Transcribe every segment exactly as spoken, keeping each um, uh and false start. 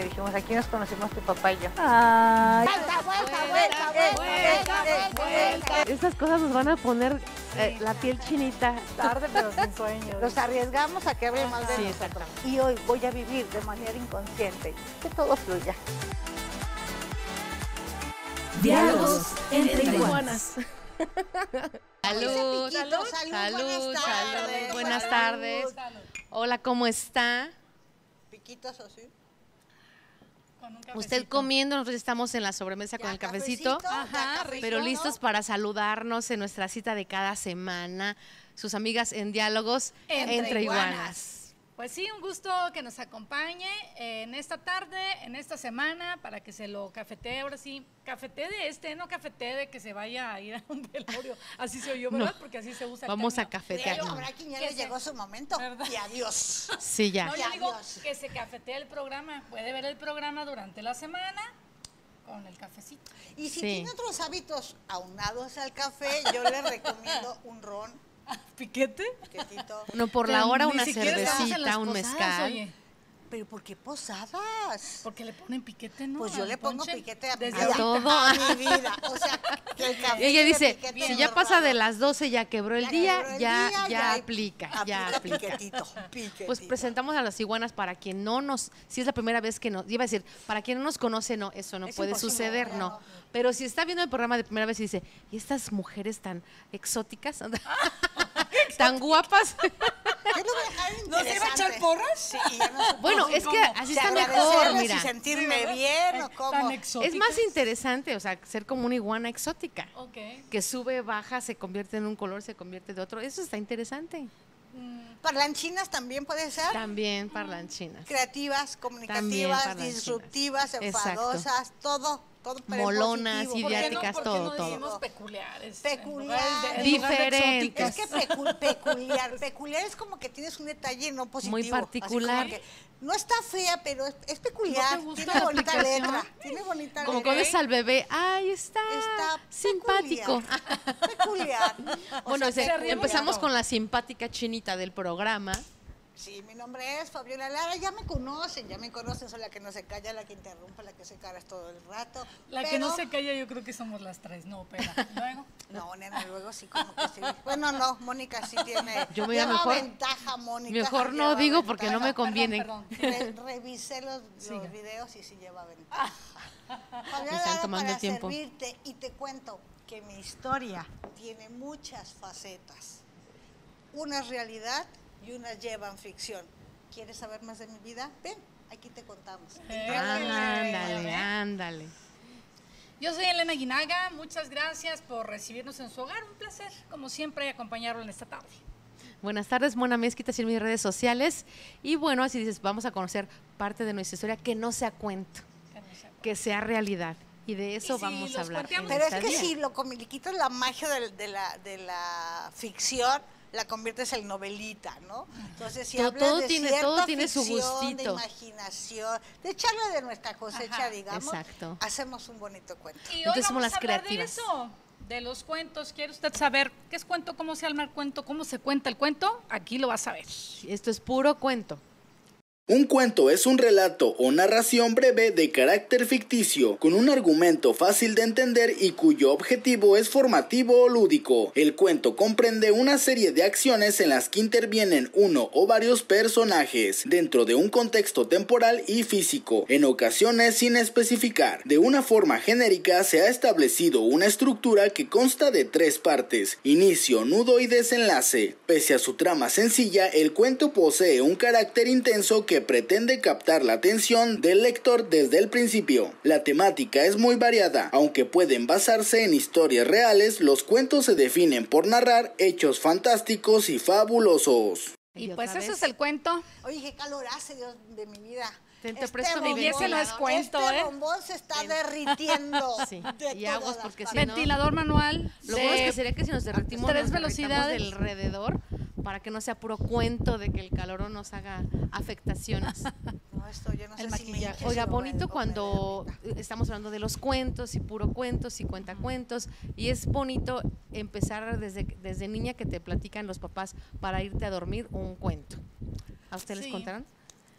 que dijimos, aquí nos conocimos tu papá y yo. Ay. Vuelta, vuelta, vuelta, vuelta, vuelta, vuelta. Estas cosas nos van a poner eh, la piel chinita. Tarde, pero sin sueño. Nos arriesgamos a que hable mal de Sí, nosotros. Y hoy voy a vivir de manera inconsciente, que todo fluya. Diálogos entre iguanas. Salud, Salud, salud, buenas salud, tardes. buenas Salud. tardes. Hola, ¿cómo está? Piquitos o sí. Usted comiendo, nosotros estamos en la sobremesa con Ya, el cafecito, Ajá, pero listos para saludarnos en nuestra cita de cada semana. Sus amigas en Diálogos Entre entre, Iguanas. iguanas. Pues sí, un gusto que nos acompañe en esta tarde, en esta semana, para que se lo cafetee, ahora sí, cafetee de este, no cafetee de que se vaya a ir a un velorio, así se oyó, ¿verdad? No. Porque así se usa el Vamos a término. cafetear. Pero habrá quien ya Que le se- llegó su momento. ¿Verdad? Y adiós. Sí, ya. No, yo Ya, digo adiós. que se cafetee el programa, puede ver el programa durante la semana con el cafecito. Y si Sí. tiene otros hábitos aunados al café, yo le recomiendo un ron, ¿Piquete? piquetito. No, por la Pero hora ni una siquiera estamos en las cervecita, un posadas, mezcal. oye, Pero ¿por qué posadas? porque le ponen piquete, ¿no? Pues yo al le pongo ponche. piquete a mi Desde vida. A todo. A mi vida. O sea, que el café Ella de dice, piquete si no ya pasa de raro. las doce, ya quebró el Ya día, quebró el ya, día, ya hay- aplica, ya aplica. Piquetito, piquetito. Pues presentamos a las iguanas para quien no nos, si es la primera vez que nos, iba a decir, para quien no nos conoce, no, eso no Es puede imposible, suceder, no, no. no. Pero si está viendo el programa de primera vez y dice, ¿y estas mujeres tan exóticas? tan guapas. ¿Qué lo voy a dejar ¿No se iba a echar interesante? porras? Sí, y ya no supo Bueno, si es que cómo. así Si está mejor, agradecerles mira. y sentirme Sí, ¿verdad? bien o Tan cómo. exóticas. Es más interesante, o sea, ser como una iguana exótica, Ok. que sube, baja, se convierte en un color, se convierte de otro. Eso está interesante. Parlanchinas también puede ser. También parlanchinas. Creativas, comunicativas, parlanchinas. disruptivas, Exacto. enfadosas, todo, todo. pero en Molonas, positivo. ¿Por qué no- idiáticas, por qué todo, no todo. decimos peculiares? Peculiar. En lugar de- en lugar de Diferentes. Es que pecu- peculiar, peculiar es como que tienes un detalle no positivo. Muy así como particular. que no está fea, pero es, es peculiar. ¿No te gusta tiene la bonita aplicación? letra. Tiene bonita Como letra. cuando ves al bebé, ay, está, Está simpático. Peculiar. O Bueno, sea, ese- se ríe empezamos bonito. con la simpática chinita del programa. Sí, mi nombre es Fabiola Lara, ya me conocen, ya me conocen, soy la que no se calla, la que interrumpe, la que se caras todo el rato. La que pero- no se calla, yo creo que somos las tres. No, espera. Luego. No, nena, luego sí, como que sí. Bueno, no, Mónica sí tiene. Yo me- ya lleva mejor- ventaja, Mónica. Mejor no lleva digo porque no me ventaja. conviene. Perdón, Re- revisé los, Siga. los videos y sí lleva ventaja. Fabiola Me están Lara, tomando para tiempo. servirte, y te cuento que mi historia tiene muchas facetas. Unas realidad y unas llevan ficción. ¿Quieres saber más de mi vida? Ven, aquí te contamos. Eh, Ándale, ándale. Yo soy Elena Guinaga, muchas gracias por recibirnos en su hogar, un placer, como siempre, acompañarlo en esta tarde. Buenas tardes, Mona Mezquita, en mis redes sociales. Y bueno, así dices, vamos a conocer parte de nuestra historia que no sea cuento, Que no sea- que sea realidad. Y de eso Y si vamos a los hablar. cuenteamos- en Pero es esta que día. si lo comi- le quitas la magia del- de, la, de la ficción, la conviertes en novelita, ¿no? Entonces, si Todo- hablas todo de tiene- cierta todo tiene su ficción, de gustito. imaginación, de echarle de nuestra cosecha, Ajá, digamos, exacto. hacemos un bonito cuento. Y hoy Entonces vamos somos las a hablar creativas. de eso, de los cuentos. ¿Quiere usted saber qué es cuento, cómo se arma el cuento, cómo se cuenta el cuento? Aquí lo vas a ver. Esto es puro cuento. Un cuento es un relato o narración breve de carácter ficticio, con un argumento fácil de entender y cuyo objetivo es formativo o lúdico. El cuento comprende una serie de acciones en las que intervienen uno o varios personajes, dentro de un contexto temporal y físico, en ocasiones sin especificar. De una forma genérica se ha establecido una estructura que consta de tres partes: inicio, nudo y desenlace. Pese a su trama sencilla, el cuento posee un carácter intenso que pretende captar la atención del lector desde el principio. La temática es muy variada, aunque pueden basarse en historias reales. Los cuentos se definen por narrar hechos fantásticos y fabulosos. Y, otra pues ese vez, es el cuento. Oye, qué calor hace, Dios de mi vida. Te- te presto mi bombón- Y ese no es cuento, este ¿eh? bombón se está derritiendo. Sí, de y aguas, todas porque las si partes. no- Ventilador manual. Lo de- bueno es que sería que si nos derretimos, tres nos derretamos velocidades. del alrededor, para que no sea puro cuento de que el calor nos haga afectaciones. No, esto yo no El sé si me maquillaje. hinche, Oiga, si me bonito duele, cuando me derrita. estamos hablando de los cuentos y puro cuentos y cuentacuentos, y es bonito empezar desde, desde niña que te platican los papás para irte a dormir un cuento. ¿A ustedes Sí. les contarán?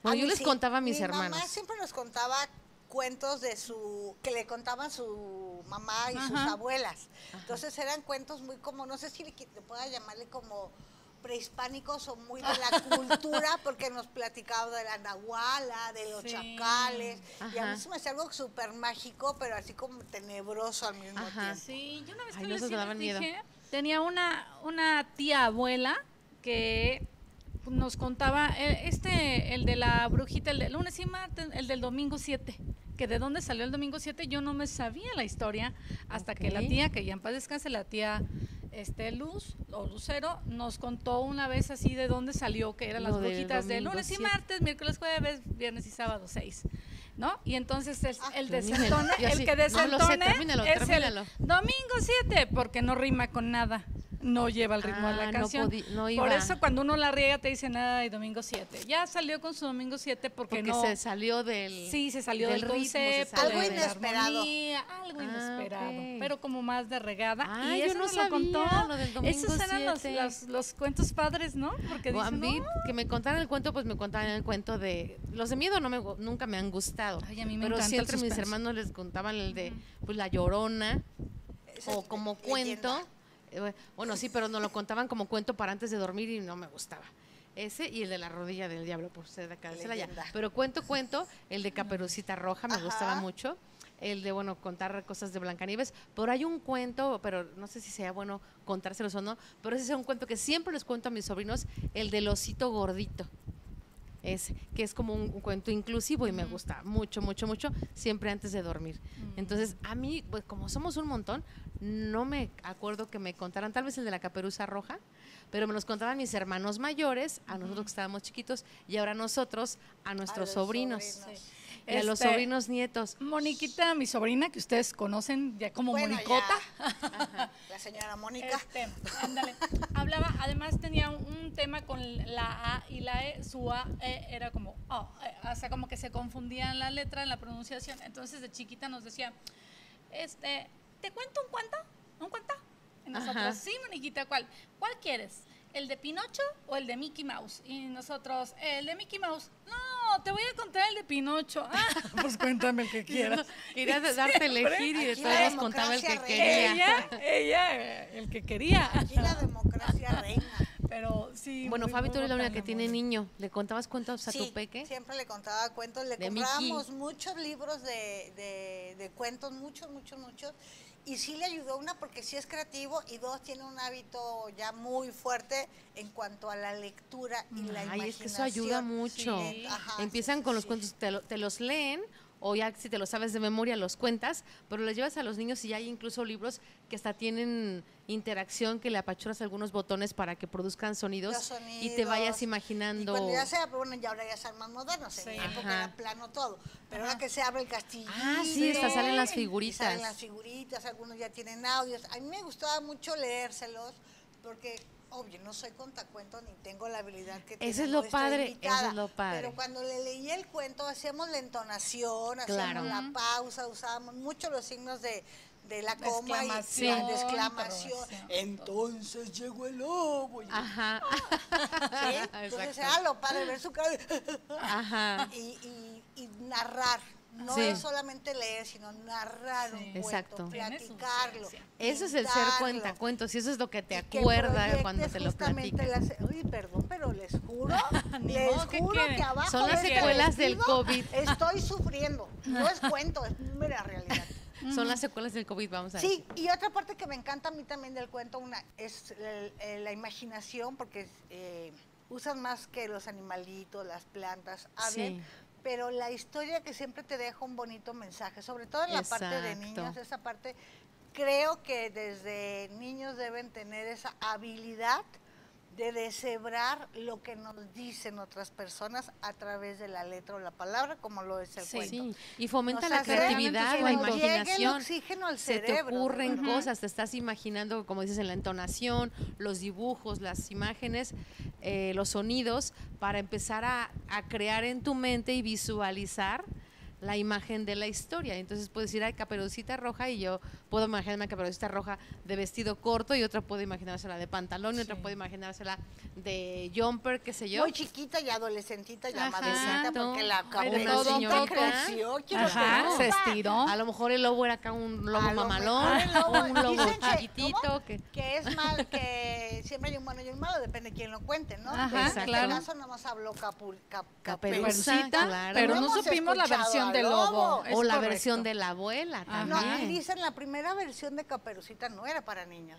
Bueno, A yo mí les sí. contaba a mis Mi hermanos. mamá siempre nos contaba cuentos de su, que le contaban su mamá y sus Ajá. abuelas. Entonces eran cuentos muy como, no sé si le, qui- le pueda llamarle como prehispánicos o muy de la cultura, porque nos platicaba de la nahuala, de los Sí. chacales, y a Ajá. mí se me hacía algo súper mágico, pero así como tenebroso al mismo Ajá. tiempo. Sí, yo una vez Ay, que no, les, esos sí me les daban miedo. dije, tenía una, una tía abuela que nos contaba, eh, este, el de la brujita, el de lunes y martes, el del domingo siete, que de dónde salió el domingo siete, yo no me sabía la historia hasta que la Ok. tía, que ya en paz descanse, la tía este, Luz o Lucero, nos contó una vez así de dónde salió, que eran Lo las del brujitas de domingo lunes y siete. martes, miércoles, jueves, viernes y sábado seis. ¿No? Y entonces el, el yo ni me- desentone, yo el así, que no me lo sé, desentone termínalo, es termínalo. el domingo siete, porque no rima con nada. No lleva el ritmo de Ah, la no canción. podí- no Por iba. eso cuando uno la riega te dice nada y domingo siete. Ya salió con su domingo siete porque, Porque no. se salió del Sí, se salió del del, ritmo, se concepto, salió Algo de del- la inesperado. armonía, algo Ah, inesperado, ok. pero como más de regada. Ah, y yo eso no nos lo contó. sabía, lo del domingo Esos eran los, siete. los, los cuentos padres, ¿no? Porque O a dicen, mí, "No". que me contaran el cuento, pues me contaban el cuento de... Los de miedo no me, gu- nunca me han gustado. Ay, a mí me pero encanta sí el entre mis suspenso. hermanos les contaban el de pues La Llorona, Esa o es como leyenda. cuento. Eh, Bueno, sí, pero nos lo contaban como cuento para antes de dormir y no me gustaba. Ese y el de la rodilla del diablo, por ser de acá de Celaya. Leyenda. Pero cuento, cuento, el de Caperucita Roja me Ajá. gustaba mucho. El de, bueno, contar cosas de Blancanieves. Pero hay un cuento, pero no sé si sea bueno contárselos o no, pero ese es un cuento que siempre les cuento a mis sobrinos, el del osito gordito. Ese, que es como un, un cuento inclusivo y me gusta mucho, mucho, mucho, siempre antes de dormir. Entonces, a mí, pues como somos un montón, no me acuerdo que me contaran, tal vez el de la Caperuza Roja, pero me los contaban mis hermanos mayores, a nosotros que estábamos chiquitos, y ahora nosotros, a nuestros los sobrinos. sobrinos. Sí. Y a los Este, sobrinos nietos. Moniquita, mi sobrina, que ustedes conocen ya como Bueno, Monicota. ya. La señora Mónica. Este, ándale. Hablaba, además tenía un, un tema con la A y la E, su A E era como, oh, eh, o sea, como que se confundían la letra en la pronunciación. Entonces de chiquita nos decía, este, ¿te cuento un cuento? ¿Un cuento? Y nosotros, Ajá. sí, Moniquita, ¿cuál? ¿Cuál quieres? ¿El de Pinocho o el de Mickey Mouse? Y nosotros, el de Mickey Mouse. No, te voy a contar el de Pinocho. Ah, pues cuéntame el que quieras. Quería de- darte a elegir y de Aquí la todos contaba el que democracia quería. Ella, ella, eh, el que quería. Aquí la democracia reina. Pero sí. Bueno, muy, Fabi, muy tú eres la única botana, que tiene muy- niño. ¿Le contabas cuentos a Sí, tu peque? siempre le contaba cuentos, le De comprábamos Mickey. muchos libros de, de, de cuentos, muchos, muchos, muchos. Y sí le ayudó, una, porque sí es creativo, y dos, tiene un hábito ya muy fuerte en cuanto a la lectura y la Ay, imaginación. es que eso ayuda mucho. Sí. Ajá, Empiezan sí, con sí, los sí. cuentos, te, lo- te los leen, o ya si te lo sabes de memoria los cuentas, pero les llevas a los niños y ya hay incluso libros que hasta tienen interacción, que le apachurras algunos botones para que produzcan sonidos, Los y te vayas sonidos. imaginando. Y cuando ya sea, bueno, ya ahora ya son más modernos, en Sí. mi época Ajá. era plano todo, pero ahora que se abre el castillo. Ah, sí, hasta salen las Y figuritas. salen las figuritas, algunos ya tienen audios. A mí me gustaba mucho leérselos, porque, obvio, no soy contacuentos ni tengo la habilidad que tiene Eso es lo nuestra padre, invitada, eso es lo padre. Pero cuando le leía el cuento, hacíamos la entonación, Claro. hacíamos la pausa, usábamos mucho los signos de, de la La coma y exclamación, la de exclamación. interrogación. Entonces llegó el lobo. y- Ajá. ¿sí? Entonces Exacto. era lo padre ver su cara de- Ajá. y, y- y narrar. No Sí. es solamente leer, sino narrar un cuento, Exacto. Tiene su platicarlo. ciencia. Eso es el ser pintarlo, cuentacuentos, y eso es lo que te y que acuerda proyectes cuando te lo justamente platica. las- Uy, perdón, pero les juro, Ni les modo, ¿qué juro quiere? que abajo Son las de este secuelas del vestido COVID. Estoy sufriendo. No es cuento, es mera realidad. Son las secuelas del COVID, vamos a ver. Sí, y otra parte que me encanta a mí también del cuento una es el- el- la imaginación, porque eh, usan más que los animalitos, las plantas, hablen, Sí. pero la historia que siempre te deja un bonito mensaje, sobre todo en la parte de Exacto. niños, esa parte, creo que desde niños deben tener esa habilidad de deshebrar lo que nos dicen otras personas a través de la letra o la palabra, como lo es el Sí. cuento. Sí, y fomenta Nos la hace creatividad, que la nos llegue el imaginación. oxígeno al Se te cerebro, ocurren ¿verdad? cosas, te estás imaginando, como dices, en la entonación, los dibujos, las imágenes, eh, los sonidos, para empezar a, a crear en tu mente y visualizar la imagen de la historia. Entonces puedes decir, ay, Caperucita Roja, y yo puedo imaginarme a Caperucita Roja de vestido corto, y otra puede imaginársela de pantalón, y otra Sí. puede imaginársela de jumper, qué sé yo. Muy chiquita y adolescentita y Ajá. amadrecita, Exacto. porque la Hay de Una todo un Caperucita poco. creció. quiero Ajá, que se sepa. estiró. A lo mejor el lobo era acá un lobo A lo mamalón, mejor el lobo- un lobo dicen que- chiquitito. ¿cómo? Que, Que es mal, que siempre hay un bueno y un malo, depende de quién lo cuente, ¿no? Ajá, Pero en este claro. caso nomás habló Capu, Cap- Caperuza, Caperucita, claro. pero no hemos supimos la escuchado versión al del lobo. lobo. Es o la correcto. versión de la abuela Ajá. No, también. y dicen la primera versión de Caperucita no era para niños.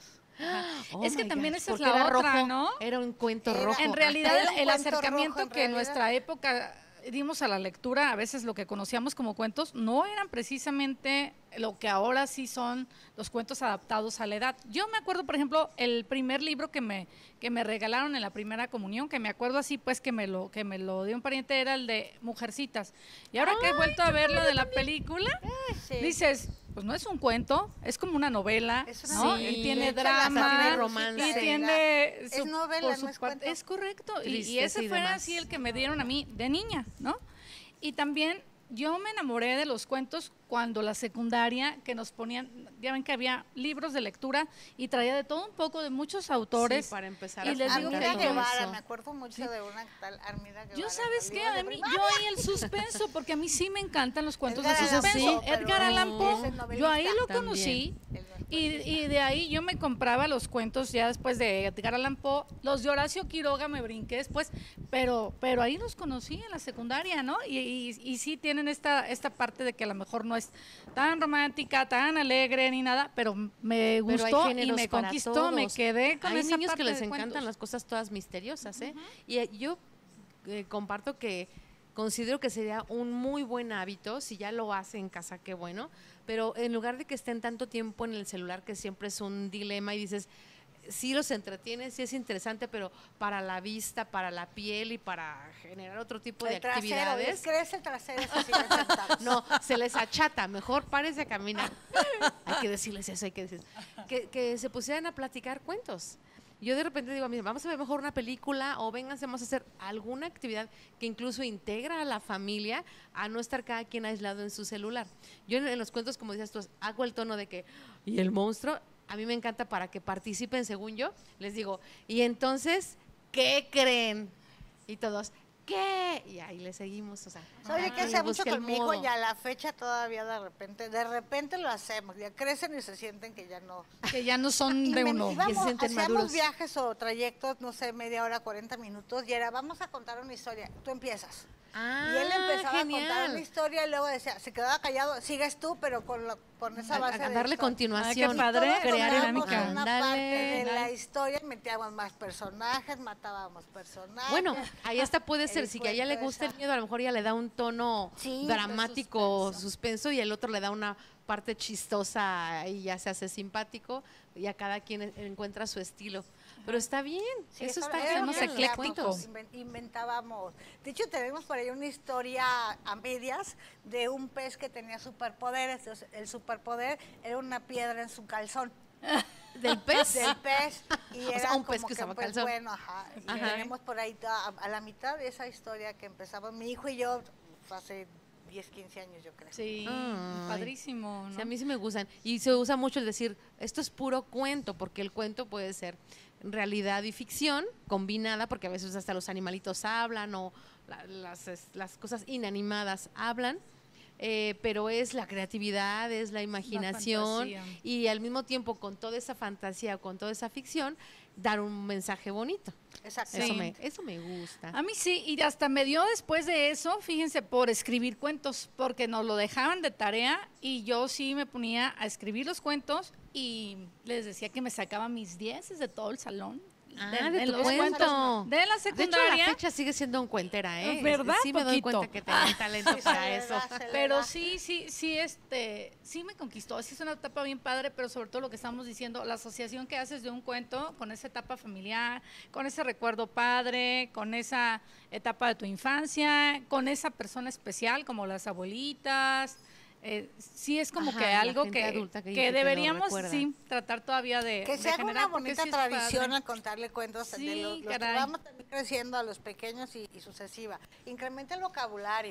Oh Es que my también gosh, esa es porque la era otra, rojo, ¿no? Era un cuento Era- rojo. En realidad, Era un el cuento acercamiento rojo, en que en realidad. nuestra época dimos a la lectura, a veces lo que conocíamos como cuentos, no eran precisamente lo que ahora sí son los cuentos adaptados a la edad. Yo me acuerdo, por ejemplo, el primer libro que me, que me regalaron en la primera comunión, que me acuerdo así, pues que me lo, que me lo dio un pariente, era el de Mujercitas. Y ahora que he vuelto a ver la de la película, Sí. dices, pues no es un cuento, es como una novela, Es una ¿no? novela. Y Sí, tiene de hecho, la drama, tiene romance. y tiene Es su- novela, por su no es parte- cuento. es correcto. Y, y Tristeza ese y fue demás. así el que me dieron a mí de niña, ¿no? Y también yo me enamoré de los cuentos cuando la secundaria, que nos ponían, ya ven que había libros de lectura y traía de todo un poco de muchos autores. Sí, para empezar y a les digo que Armida todo Guevara, eso. me acuerdo mucho de una tal Armida Guevara. Yo, en ¿sabes los qué? libros de A mí, primaria. yo ahí el suspenso, porque a mí sí me encantan los cuentos Edgar de Allan suspenso. Poe, pero Edgar Allan no, Poe, ese novelista. yo ahí lo También. conocí. El- Y, y de ahí yo me compraba los cuentos ya después de Edgar Allan Poe, los de Horacio Quiroga me brinqué después, pero, pero ahí los conocí en la secundaria, ¿no? Y, y, y sí tienen esta, esta parte de que a lo mejor no es tan romántica, tan alegre ni nada, pero me Pero hay gustó y géneros me para conquistó, me todos. quedé con Hay esa niños parte que les de encantan cuentos. las cosas todas misteriosas, ¿eh? Y eh, yo eh, comparto que considero que sería un muy buen hábito, si ya lo hace en casa, qué bueno, pero en lugar de que estén tanto tiempo en el celular, que siempre es un dilema y dices, sí los entretiene, sí es interesante, pero para la vista, para la piel y para generar otro tipo de El trasero, actividades, ¿les crece el trasero? Eso sí, les sentados. no, se les achata, mejor párese a caminar. Hay que decirles eso, hay que decirles. Que, que se pusieran a platicar cuentos. Yo de repente digo, mira, vamos a ver mejor una película o vénganse, vamos a hacer alguna actividad que incluso integra a la familia a no estar cada quien aislado en su celular. Yo en, en los cuentos, como decías tú, hago el tono de que, ¿y el monstruo? A mí me encanta para que participen, según yo, les digo, y entonces, ¿qué creen? Y todos, ¿qué? Y ahí le seguimos, o sea. ¿Sabe qué ay, hacía mucho busca el con mi hijo? modo. Y a la fecha todavía de repente, de repente lo hacemos. Ya crecen y se sienten que ya no. Que ya no son de Y me- uno. íbamos, que se sienten hacíamos maduros. viajes o trayectos, no sé, media hora, cuarenta minutos, y era, vamos a contar una historia, tú empiezas. Ah, y él empezaba genial. a contar una historia y luego decía, se quedaba callado, sigues tú, pero con, lo- con esa A- base a de darle historia. continuación, Ay, qué padre. Todos crear tomábamos dinámica. una Ándale. parte de la historia, metíamos más personajes, matábamos personajes. Bueno, ahí hasta puede El ser, si que a ella le cuento gusta el esa- miedo, a lo mejor ella le da un tono Sí, dramático, de suspenso. y el otro le da una parte chistosa y ya se hace simpático, y a cada quien en- encuentra su estilo. Pero está bien, Sí, eso eso está era genial. lo que eclécticos. hacíamos, inven- Inventábamos. De hecho, tenemos por ahí una historia a medias de un pez que tenía superpoderes. Entonces, el superpoder era una piedra en su calzón. ¿Del pez? Del pez. Y O sea, era un pez como que usaba un pez calzón. bueno, ajá. Y Ajá. tenemos por ahí a, a la mitad de esa historia que empezamos mi hijo y yo hace diez, quince años, yo creo. Sí, Ay. padrísimo, Sí, ¿no? a mí sí me gustan. Y se usa mucho el decir, esto es puro cuento, porque el cuento puede ser realidad y ficción combinada, porque a veces hasta los animalitos hablan o la- las, es- las cosas inanimadas hablan. eh, pero es la creatividad, es la imaginación, fantasía. y al mismo tiempo con toda esa fantasía, con toda esa ficción, dar un mensaje bonito. Exacto. Eso, Sí. me, eso me gusta. A mí sí, y hasta me dio después de eso, fíjense, por escribir cuentos, porque nos lo dejaban de tarea y yo sí me ponía a escribir los cuentos y les decía que me sacaba mis dieces de todo el salón. Ah, de tu los cuento. cuentos de la De hecho, a secundaria. la fecha sigue siendo un cuentera, ¿eh? ¿Verdad? Sí me doy Poquito. cuenta que tenía talento Sí, se para le eso. da, se le Pero da. sí, sí, sí, este, sí me conquistó. Sí es una etapa bien padre, pero sobre todo lo que estamos diciendo, la asociación que haces de un cuento con esa etapa familiar, con ese recuerdo padre, con esa etapa de tu infancia, con esa persona especial como las abuelitas. Eh, sí es como Ajá, que la algo gente que, adulta que que dice que lo deberíamos recuerda. sí tratar todavía de, Que de se haga generar, una porque bonita sí es tradición padre. al contarle cuentos Sí, de los, los que caray. vamos también creciendo a los pequeños y, y sucesiva. Incrementa el vocabulario.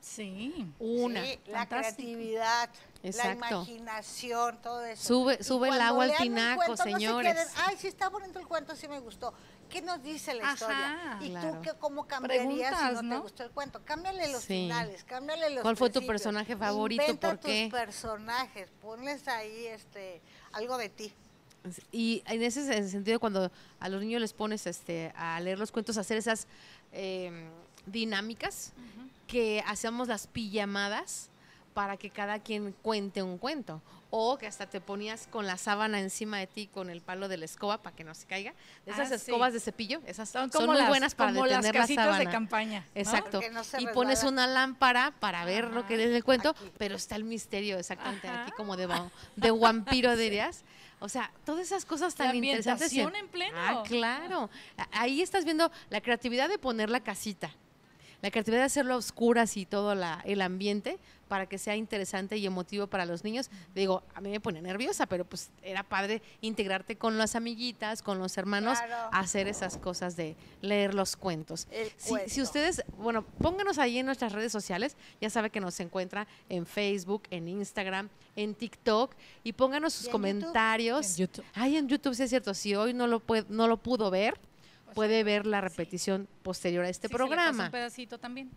Sí. Una. Sí, la Fantástico. creatividad, Exacto. la imaginación, todo eso. Sube- Y sube el cuando agua al lean un tinaco, cuento, señores. No se queden, ay, sí está bonito el cuento, sí me gustó. ¿Qué nos dice la Ajá, historia? ¿Y claro. tú qué, cómo cambiarías si Preguntas, no, te ¿no? gustó el cuento? Cámbiale los Sí. finales, cámbiale los ¿Cuál fue tu principios. personaje favorito? Inventa ¿Por qué? tus personajes, ponles ahí este, algo de ti. Y en ese sen- sentido, cuando a los niños les pones este, a leer los cuentos, a hacer esas eh, dinámicas, que hacemos las pijamadas para que cada quien cuente un cuento. O que hasta te ponías con la sábana encima de ti con el palo de la escoba para que no se caiga. Esas Ah, sí. escobas de cepillo, esas son, Son como muy las, buenas para como las detener la casitas sábana. de campaña. ¿no? Exacto. Porque no se Y pones resbala. una lámpara para ver lo que es el cuento, Aquí. pero está el misterio exactamente Ajá. aquí como de, va- de vampiro dirías. O sea, todas esas cosas tan La interesantes. y- ambientación en pleno. Ah, claro. A- Ahí estás viendo la creatividad de poner la casita, la creatividad de hacerlo a oscuras y todo la- el ambiente para que sea interesante y emotivo para los niños. Digo, a mí me pone nerviosa, pero pues era padre integrarte con las amiguitas, con los hermanos, Claro. a hacer esas cosas de leer los cuentos. El Si, cuento. si ustedes, bueno, pónganos ahí en nuestras redes sociales, ya sabe que nos encuentra en Facebook, en Instagram, en TikTok, y pónganos sus ¿Y en comentarios. En YouTube. Ay, en YouTube sí es cierto, si hoy no lo, puede, no lo pudo ver, puede ver la repetición posterior a este Sí, se le pasa programa. un pedacito también.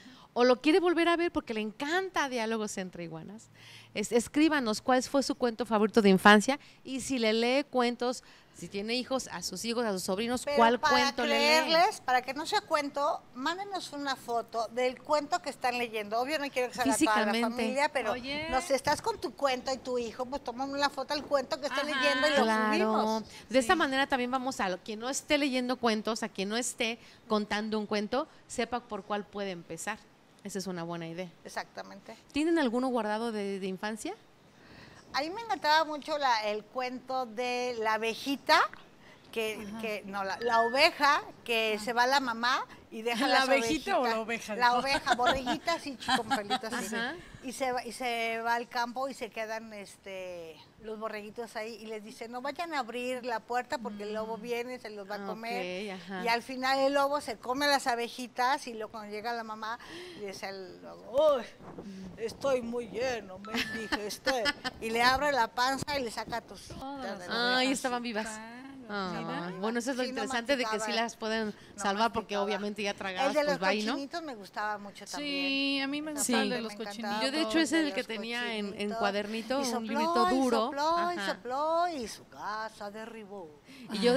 O lo quiere volver a ver porque le encanta Diálogos entre Iguanas. Es- escríbanos cuál fue su cuento favorito de infancia y si le lee cuentos, si tiene hijos, a sus hijos, a sus sobrinos, Pero cuál para cuento le lee. creerles, para que no sea cuento, mándenos una foto del cuento que están leyendo. Obvio no quiero que salga toda la Físicamente. familia, pero Oye. no sé, estás con tu cuento y tu hijo, pues tomamos la foto del cuento que está Ajá. leyendo y lo Claro. subimos. De esta manera también vamos a quien no esté leyendo cuentos, a quien no esté contando un cuento, sepa por cuál puede empezar. Esa es una buena idea. Exactamente. ¿Tienen alguno guardado de, de infancia? A mí me encantaba mucho la- el cuento de la abejita, que, que no, la, la oveja, que se va la mamá y deja ¿La las abejita o ovejitas. la oveja? La oveja, borreguita así, con pelitos así. Ajá. Y se, va, y se va al campo y se quedan este, los borreguitos ahí y les dice, no vayan a abrir la puerta porque el lobo viene, se los va a Ah, comer. ok, ajá. Y al final el lobo se come las abejitas y luego cuando llega la mamá, le dice al lobo, "Uy, estoy muy lleno, me indigesté". Y le abre la panza y le saca tus... Todas. de las Ay, ovejas. estaban vivas. Claro, Ah, mira. bueno, eso es lo Sí, no interesante de que sí masticaba. las pueden No salvar porque masticaba. obviamente ya tragadas El de los pues va ahí, ¿no? cochinitos me gustaba mucho también. Sí, a mí me Esa gustaba el Sí. de parte los me encantaba. cochinitos. Yo de hecho de ese es el los que tenía en, en cochinitos. cuadernito, Y un sopló, librito y duro. sopló, y Ajá. sopló, y su casa derribó. Y yo,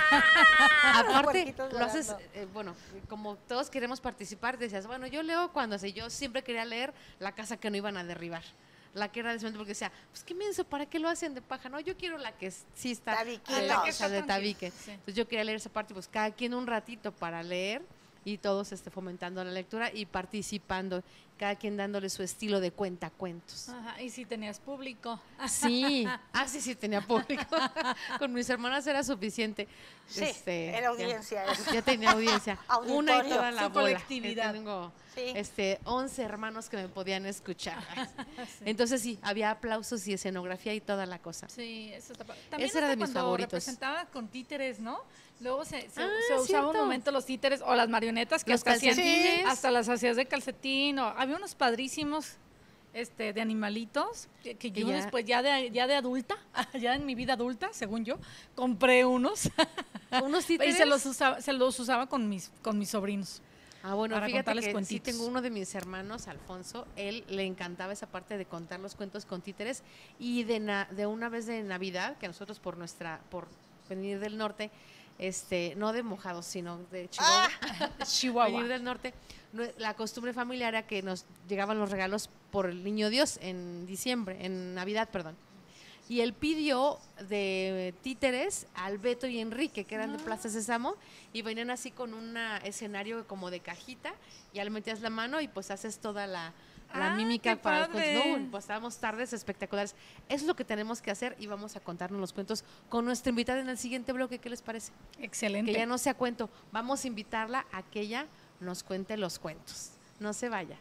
aparte, Puerquitos lo haces, volando. eh, bueno, como todos queremos participar, decías, bueno, yo leo cuando así, yo siempre quería leer La casa que no iban a derribar. La que era de cemento, porque decía, pues qué menso, ¿para qué lo hacen de paja? No, yo quiero la que sí está, Tabiquitos. de La la que casa está de tranquila, tabique. sí. Entonces yo quería leer esa parte, pues cada quien un ratito para leer y todos este, fomentando la lectura y participando, cada quien dándole su estilo de cuentacuentos. Ajá, y si tenías público. Sí, ah, sí, sí, tenía público. Con mis hermanas era suficiente. Sí, Este, era ya- audiencia eso. Ya, tenía audiencia. Una y Auditorio. toda la Su bola. colectividad. Tengo Sí. este, once hermanos que me podían escuchar. Entonces sí, había aplausos y escenografía y toda la cosa. Sí, eso está padre. También Ese era hasta de mis cuando favoritos. representaba con títeres, ¿no? Luego se, se, Ah, se usaba cierto. un momento los títeres o las marionetas que Los hasta hacían, calcetines. hasta las hacías de calcetín. O, había unos padrísimos este, de animalitos que, que Que yo ya- después, ya de, ya de adulta, ya en mi vida adulta, según yo, compré unos Unos y títeres. se los usaba, se los usaba con mis, con mis sobrinos. Ah, bueno, para fíjate contarles que sí cuentitos. tengo uno de mis hermanos, Alfonso, él le encantaba esa parte de contar los cuentos con títeres y de, na- de una vez de Navidad, que nosotros por nuestra, por venir del norte, este, no de mojados, sino de Chihuahua, Chihuahua. venir del norte, nue- la costumbre familiar era que nos llegaban los regalos por el Niño Dios en diciembre, en Navidad, perdón. Y él pidió de títeres al Beto y Enrique, que eran de Plaza Sésamo, y venían así con un escenario como de cajita, y al metías la mano y pues haces toda la, la Ah, mímica qué para los cuentos. padre. No, pasábamos tardes espectaculares. Eso es lo que tenemos que hacer y vamos a contarnos los cuentos con nuestra invitada en el siguiente bloque. ¿Qué les parece? Excelente. Que ya no sea cuento. Vamos a invitarla a que ella nos cuente los cuentos. No se vaya.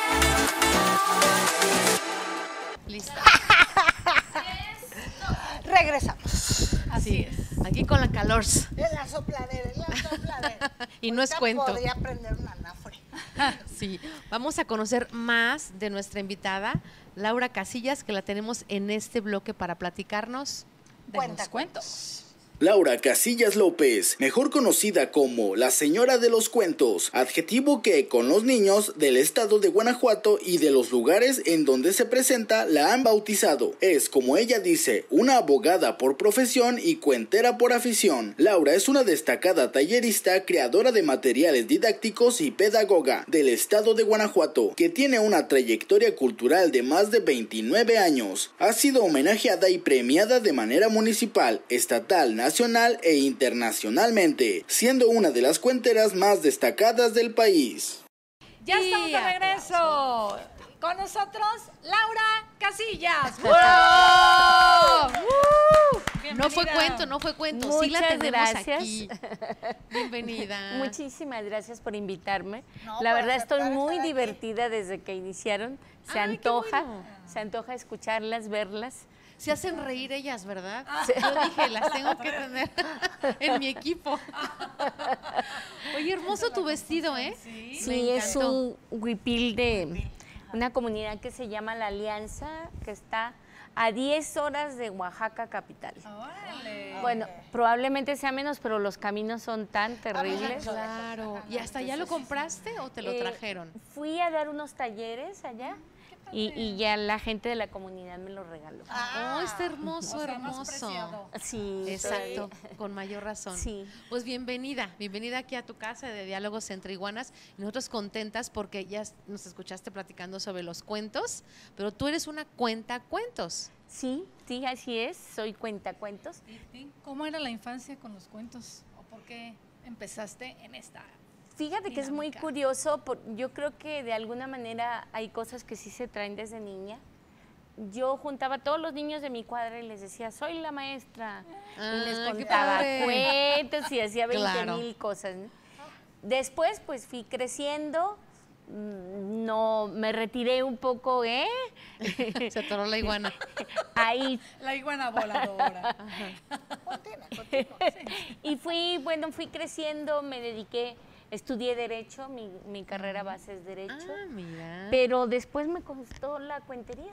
Listo. Regresamos. Así Sí, es. aquí con la calor. Es la sopladera, es la sopladera. Y no es Ahorita cuento. Podría prender un anafre. Sí, vamos a conocer más de nuestra invitada, Laura Casillas, que la tenemos en este bloque para platicarnos De Cuenta los cuentos. Laura Casillas López, mejor conocida como la señora de los cuentos, adjetivo que con los niños del estado de Guanajuato y de los lugares en donde se presenta la han bautizado. Es, como ella dice, una abogada por profesión y cuentera por afición. Laura es una destacada tallerista, creadora de materiales didácticos y pedagoga del estado de Guanajuato, que tiene una trayectoria cultural de más de veintinueve años. Ha sido homenajeada y premiada de manera municipal, estatal, nacional, nacional e internacionalmente, siendo una de las cuenteras más destacadas del país. Ya Y estamos de regreso. Con nosotros, Laura Casillas. No fue cuento, no fue cuento, sí la Muchas tenemos gracias. aquí. Bienvenida. Muchísimas gracias por invitarme. No, La por verdad estoy aceptar muy estar aquí. divertida desde que iniciaron. Se Ay, qué antoja, bueno. se antoja escucharlas, verlas. Se hacen reír ellas, ¿verdad? Yo dije, las tengo que tener en mi equipo. Oye, hermoso tu vestido, ¿eh? Sí. Me Sí, es encantó. un huipil de una comunidad que se llama La Alianza, que está a diez horas de Oaxaca capital. Órale. Bueno, probablemente sea menos, pero los caminos son tan terribles. Claro. ¿Y hasta allá lo compraste o te lo Eh, trajeron? Fui a dar unos talleres allá y, y ya la gente de la comunidad me lo regaló. Oh, está hermoso, O sea, más hermoso. preciado. Sí, Exacto, con mayor razón. Sí. Pues bienvenida, bienvenida aquí a tu casa de Diálogos entre Iguanas. Y nosotros contentas porque ya nos escuchaste platicando sobre los cuentos, pero tú eres una cuenta cuentos. Sí, sí, así es. Soy cuentacuentos. ¿Y ¿Cómo era la infancia con los cuentos? ¿O por qué empezaste en esta? Fíjate que es muy Dinámica. curioso, por- yo creo que de alguna manera hay cosas que sí se traen desde niña. Yo juntaba a todos los niños de mi cuadra y les decía, soy la maestra. Ah, y les qué contaba padre. cuentos y hacía veinte Claro. mil cosas. ¿no? Después, pues fui creciendo, mm, no, me retiré un poco, ¿eh? Se atoró la iguana. Ahí. La iguana voladora. Continúa, continúa. Y fui, bueno, fui creciendo, me dediqué, estudié Derecho, mi, mi carrera base es Derecho. Ah, mira. Pero después me costó la cuentería.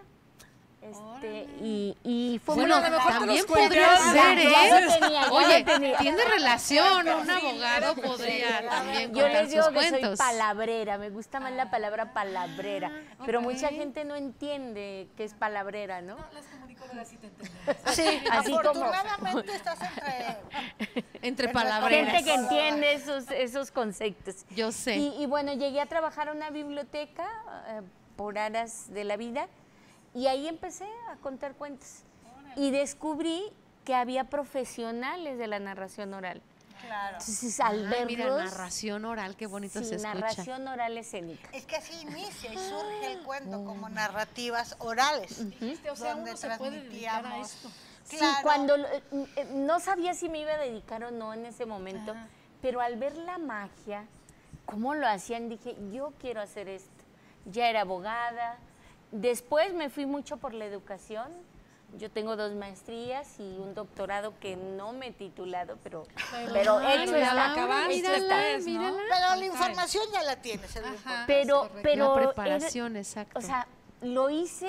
Este, y, y fue Bueno, muy- a lo mejor te también los cuentas. podría ser, Ya ¿eh? lo tenía, ya Oye, lo tenía. tiene relación, un abogado podría también Yo contar les digo sus que soy cuentos. palabrera, me gusta más la palabra palabrera, pero ok. mucha gente no entiende qué es palabrera, ¿no? Las comunicadoras sí te entendemos. Sí, Así como- afortunadamente estás entre... Entre Gente palabreras. Gente que entiende esos, esos conceptos. Yo sé. Y, y bueno, llegué a trabajar en una biblioteca eh, por aras de la vida y ahí empecé a contar cuentos. Y descubrí que había profesionales de la narración oral. Claro. Entonces, al Ay, mira, verlos, narración oral, qué bonito sí, se escucha. narración oral escénica. Es que así inicia y surge el cuento como narrativas orales. Dijiste, o sea, donde uno se puede dedicar a transmitíamos- esto. Sí, Claro. cuando lo- eh, eh, no sabía si me iba a dedicar o no en ese momento, Ajá. pero al ver la magia, cómo lo hacían, dije, yo quiero hacer esto. Ya era abogada. Después me fui mucho por la educación. Yo tengo dos maestrías y un doctorado que no me he titulado, pero, pero Ay, hecho mira, está. acabaste, hecho mírala, está. ¿no? mírala. Pero la Ok. información ya la tienes, es lo Ajá. importante. Pero, correcto. pero La era- preparación, exacto. o sea, lo hice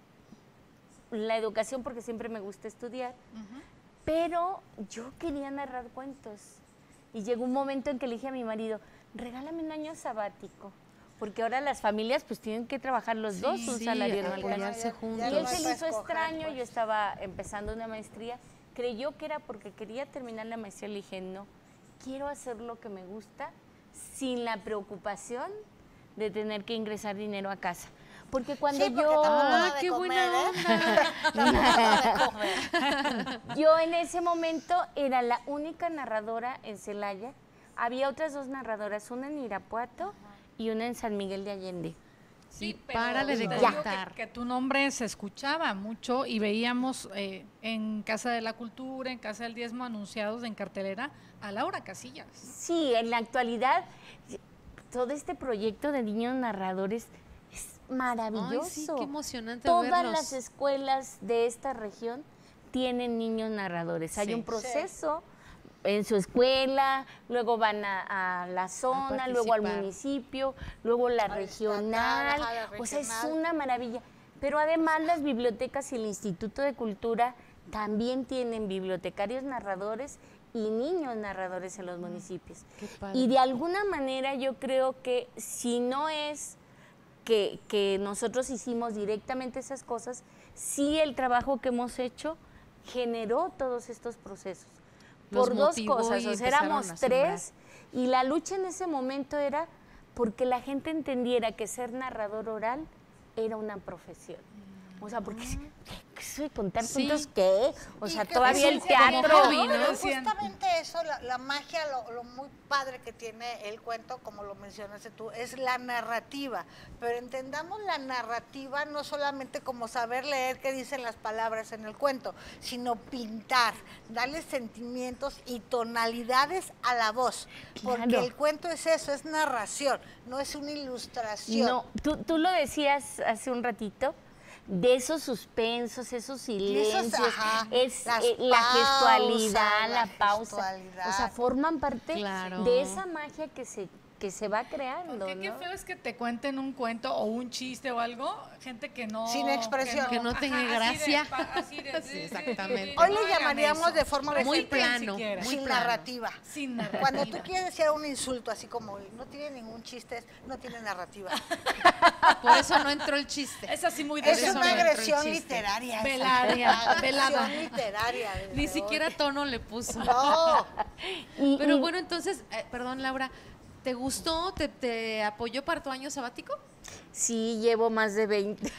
la educación porque siempre me gusta estudiar, pero yo quería narrar cuentos. Y llegó un momento en que le dije a mi marido, regálame un año sabático, porque ahora las familias pues tienen que trabajar los dos, un sí, salario no apoyarse alcanza. Ya juntos. Y él no se hay le para hizo escoger, extraño, pues. yo estaba empezando una maestría, creyó que era porque quería terminar la maestría, le dije, no, quiero hacer lo que me gusta sin la preocupación de tener que ingresar dinero a casa. Porque cuando Sí, porque yo... tampoco Ah, da de qué comer, buena ¿eh? Tampoco da de comer. Yo en ese momento era la única narradora en Celaya. Había otras dos narradoras, una en Irapuato y una en San Miguel de Allende. Y párale de te digo contar. Que, que tu nombre se escuchaba mucho y veíamos eh, en Casa de la Cultura, en Casa del Diezmo, anunciados en cartelera a Laura Casillas. Sí, en la actualidad todo este proyecto de niños narradores es maravilloso. Ay, sí, qué emocionante Todas verlos. las escuelas de esta región tienen niños narradores. Hay Sí. un proceso en su escuela, luego van a, a la zona, luego al participar. municipio, luego la Al regional, estatal, a la o sea, es regional. una maravilla. Pero además las bibliotecas y el Instituto de Cultura también tienen bibliotecarios narradores y niños narradores en los municipios. Qué padre. Y de alguna manera yo creo que si no es que, que nosotros hicimos directamente esas cosas, sí el trabajo que hemos hecho generó todos estos procesos. Los Por dos motivó cosas, y o sea, empezaron éramos a sembrar. tres y la lucha en ese momento era porque la gente entendiera que ser narrador oral era una profesión. O sea, porque ¿qué soy contar Sí. cuentos qué? O Y sea, que todavía es el un- teatro. como hobby, ¿no? Pero Decían. justamente eso, la, la magia, lo, lo muy padre que tiene el cuento, como lo mencionaste tú, es la narrativa. Pero entendamos la narrativa no solamente como saber leer qué dicen las palabras en el cuento, sino pintar, darle sentimientos y tonalidades a la voz. Porque Claro. el cuento es eso, es narración, no es una ilustración. No, tú, tú lo decías hace un ratito, de esos suspensos, esos silencios, ajá, es las eh, la gestualidad, pausas, la, la pausa. gestualidad. O sea, forman parte Claro. de esa magia que se, que se va creando, Qué, qué ¿no? feo es que te cuenten un cuento o un chiste o algo, gente que no... Sin expresión. Que no tenga así de gracia. pa- así de- Sí, exactamente. Hoy no le hagan llamaríamos eso. de forma Muy decente, plano, siquiera. muy sin plano. narrativa. Sin narrativa. Cuando tú quieres decir un insulto así como no tiene ningún chiste, no tiene narrativa. Por eso no entró el chiste. Es así muy de Es eso una no entró el agresión chiste. literaria. esa. Velaria, Agresión velada. literaria. desde Ni hoy. siquiera tono le puso. No. Y- Pero y- bueno, entonces, eh, perdón, Laura, ¿te gustó? ¿Te, te apoyó para tu año sabático? Sí, llevo más de veinte.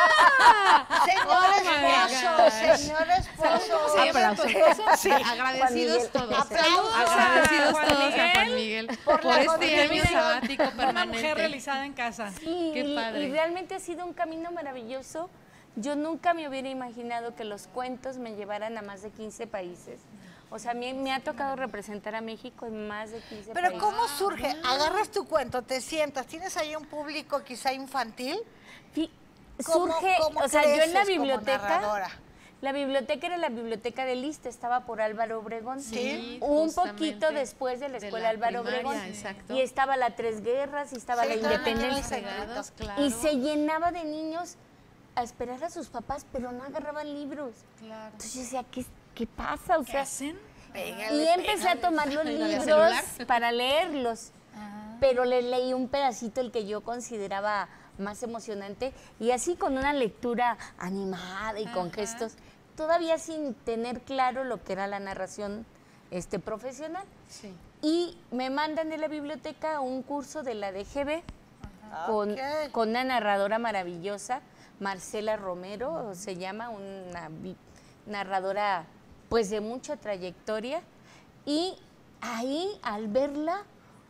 Señor Oh my esposo, gosh. señor esposo. ¿Se llama tu esposo? Sí. Agradecidos Juan todos. Aplausos a Agradecidos Juan todos a Miguel Juan Miguel por por, la este año contribución. sabático Una permanente. mujer realizada en casa. Sí, Qué y- padre. y realmente ha sido un camino maravilloso. Yo nunca me hubiera imaginado que los cuentos me llevaran a más de quince países. O sea, a mí me ha tocado representar a México en más de quince Pero países. ¿cómo surge? Agarras tu cuento, te sientas, tienes ahí un público quizá infantil. Fi- ¿Cómo- Surge, cómo o sea, yo en creces la como biblioteca, narradora? la biblioteca era la biblioteca de Lista, estaba por Álvaro Obregón. Sí, un justamente, poquito después de la de escuela la Álvaro primaria, Obregón. exacto. Y estaba la Tres Guerras y estaba Sí, la estaban aquí Independencia. Pegados, claro. Y se llenaba de niños a esperar a sus papás, pero no agarraban libros. Claro. Entonces yo decía, ¿qué, qué pasa? O ¿Qué sea, hacen? Pégale, y empecé a pégale. tomar los ¿Y no había libros celular? para leerlos. Pero le leí un pedacito, el que yo consideraba más emocionante, y así con una lectura animada y con gestos, todavía sin tener claro lo que era la narración este, profesional. Sí. Y me mandan de la biblioteca a un curso de la D G B con, Ok. con una narradora maravillosa, Marcela Romero, se llama, una vi- narradora pues de mucha trayectoria. Y ahí al verla,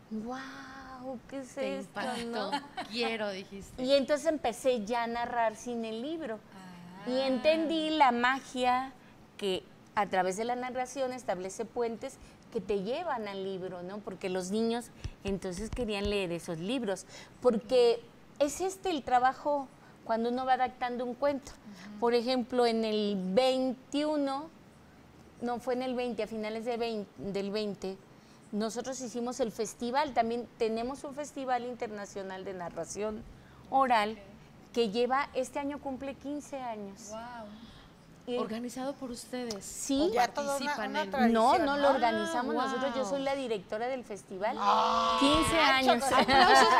wow, ¿qué es Te esto? impactó. ¿no? Quiero, dijiste. Y entonces empecé ya a narrar sin el libro. Ah. Y entendí la magia que a través de la narración establece puentes que te llevan al libro, ¿no? Porque los niños entonces querían leer esos libros. Porque es este el trabajo cuando uno va adaptando un cuento. Por ejemplo, en el veintiuno, no fue en el veinte, a finales de veinte, del veinte, nosotros hicimos el festival. También tenemos un festival internacional de narración oral que lleva, este año cumple quince años. Wow. Y- Organizado por ustedes. Sí. ¿O Ya toda una- participan una en- tradición. No, no lo Ah, organizamos wow. nosotros. Yo soy la directora del festival. quince años. Aplausos,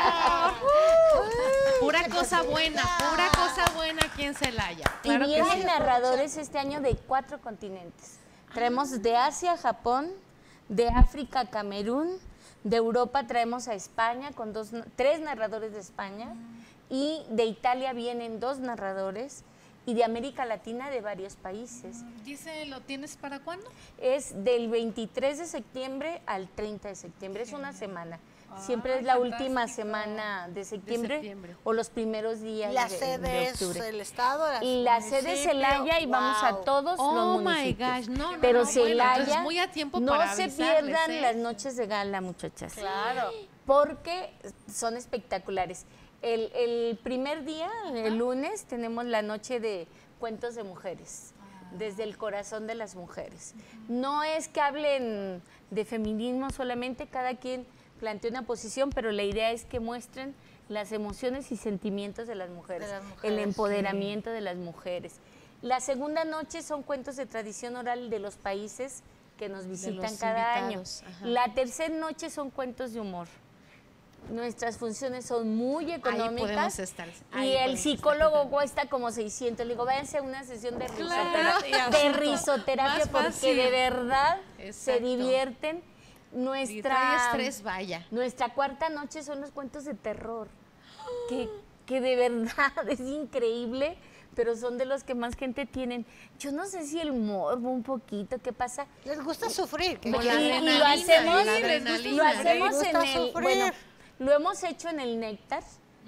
Pura cosa buena, pura cosa buena aquí en Celaya. Y Claro que vienen sí. narradores este año de cuatro continentes. Traemos de Asia, Japón, de África, Camerún, de Europa traemos a España con dos, tres narradores de España, y de Italia vienen dos narradores, y de América Latina de varios países. Dice, ¿lo tienes para cuándo? Es del veintitrés de septiembre al treinta de septiembre, es una semana. Siempre Ay, es la última fantástico. semana de septiembre, septiembre. o los primeros días La de, sede de es octubre. el estado, la Y la sede es Celaya y vamos a Wow. todos Oh los my municipios. gosh, no, no, Pero no, bueno, Celaya, entonces muy a tiempo no para se avisarles, pierdan ¿eh? las noches de gala, muchachas. Claro. Porque son espectaculares. El, el primer día, el lunes, tenemos la noche de cuentos de mujeres. desde el corazón de las mujeres. No es que hablen de feminismo solamente, cada quien plantea una posición, pero la idea es que muestren las emociones y sentimientos de las mujeres, De las mujeres, el empoderamiento de las mujeres. La segunda noche son cuentos de tradición oral de los países que nos visitan los cada invitados, año. ajá. La tercera noche son cuentos de humor. Nuestras funciones son muy económicas podemos estar, ahí y el podemos psicólogo estar. cuesta como seiscientos. Le digo, váyanse a una sesión de Claro, risoterapia, y de asunto. risoterapia Más porque fácil. de verdad se Exacto. divierten. Si trae Nuestra, estrés, vaya. nuestra cuarta noche son los cuentos de terror, que, que de verdad es increíble, pero son de los que más gente tienen. Yo no sé si el morbo un poquito, ¿qué pasa? Les gusta sufrir. que Y, Con quieren- la y adrenalina, lo hacemos, la lo adrenalina. hacemos Les en gusta el, sufrir. bueno, lo hemos hecho en el Néctar,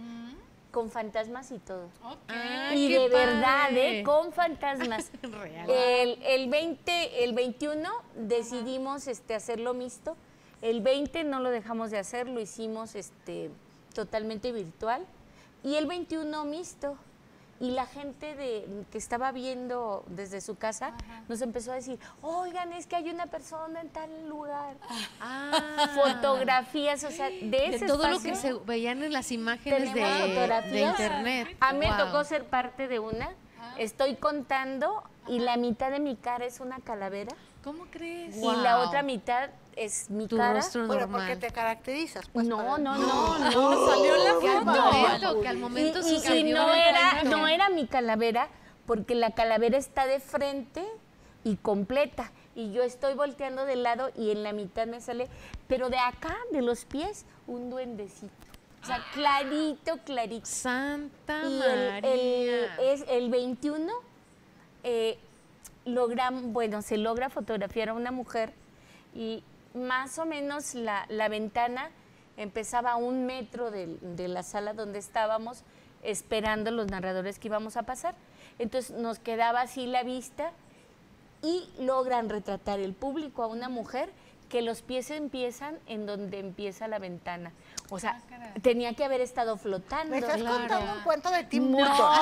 con fantasmas y todo. Ok. Ah, Y qué de verdad, padre. ¿eh? Con fantasmas. Real. El, el veinte, el veintiuno decidimos este, hacerlo mixto. El veinte no lo dejamos de hacer, lo hicimos este, totalmente virtual. Y el veintiuno mixto. Y la gente de, que estaba viendo desde su casa nos empezó a decir, oigan, es que hay una persona en tal lugar. Ah, Fotografías, o sea, de de ese todo lo que espacio. se veían en las imágenes de, Tenemos de fotografías. internet. A mí me Wow. tocó ser parte de una. Estoy contando y la mitad de mi cara es una calavera ¿Cómo crees? y la otra mitad es mi Tu cara. rostro Bueno, normal. porque te caracterizas. Pues, No, para- no, no, no. Salió la Que al foto. momento, que al Y, momento y- y sucedió no el era, evento. no era mi calavera, porque la calavera está de frente y completa. Y yo estoy volteando de lado y en la mitad me sale, pero de acá, de los pies, un duendecito. O sea, clarito, clarito. Santa Y el, María. el- es el veintiuno eh, logran, bueno, se logra fotografiar a una mujer y más o menos la, la ventana empezaba a un metro de, de la sala donde estábamos esperando los narradores que íbamos a pasar. Entonces nos quedaba así la vista y logran retratar el público a una mujer que los pies empiezan en donde empieza la ventana. O sea, tenía que haber estado flotando. Me estás Claro. contando un cuento de Tim No, Burton.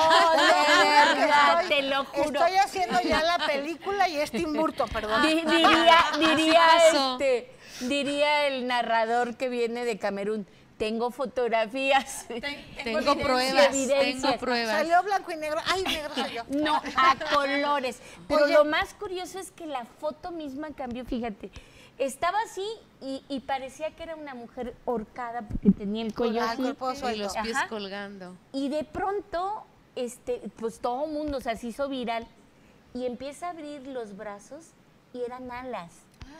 de verdad, Estoy- te lo juro. Estoy haciendo ya la película y es Tim Burton, perdón. Di- diría, diría, pasó. este, diría el narrador que viene de Camerún, tengo fotografías. Tengo pruebas, evidencias. tengo pruebas. Salió blanco y negro. Ay, negro soy yo. No, a colores. Pero Oye. lo más curioso es que la foto misma cambió, fíjate. Estaba así y, y parecía que era una mujer horcada porque tenía el cuello Ah, el así. cuerpo Y suelto. los pies Ajá. colgando. Y de pronto, este, pues todo el mundo, o sea, se hizo viral y empieza a abrir los brazos y eran alas.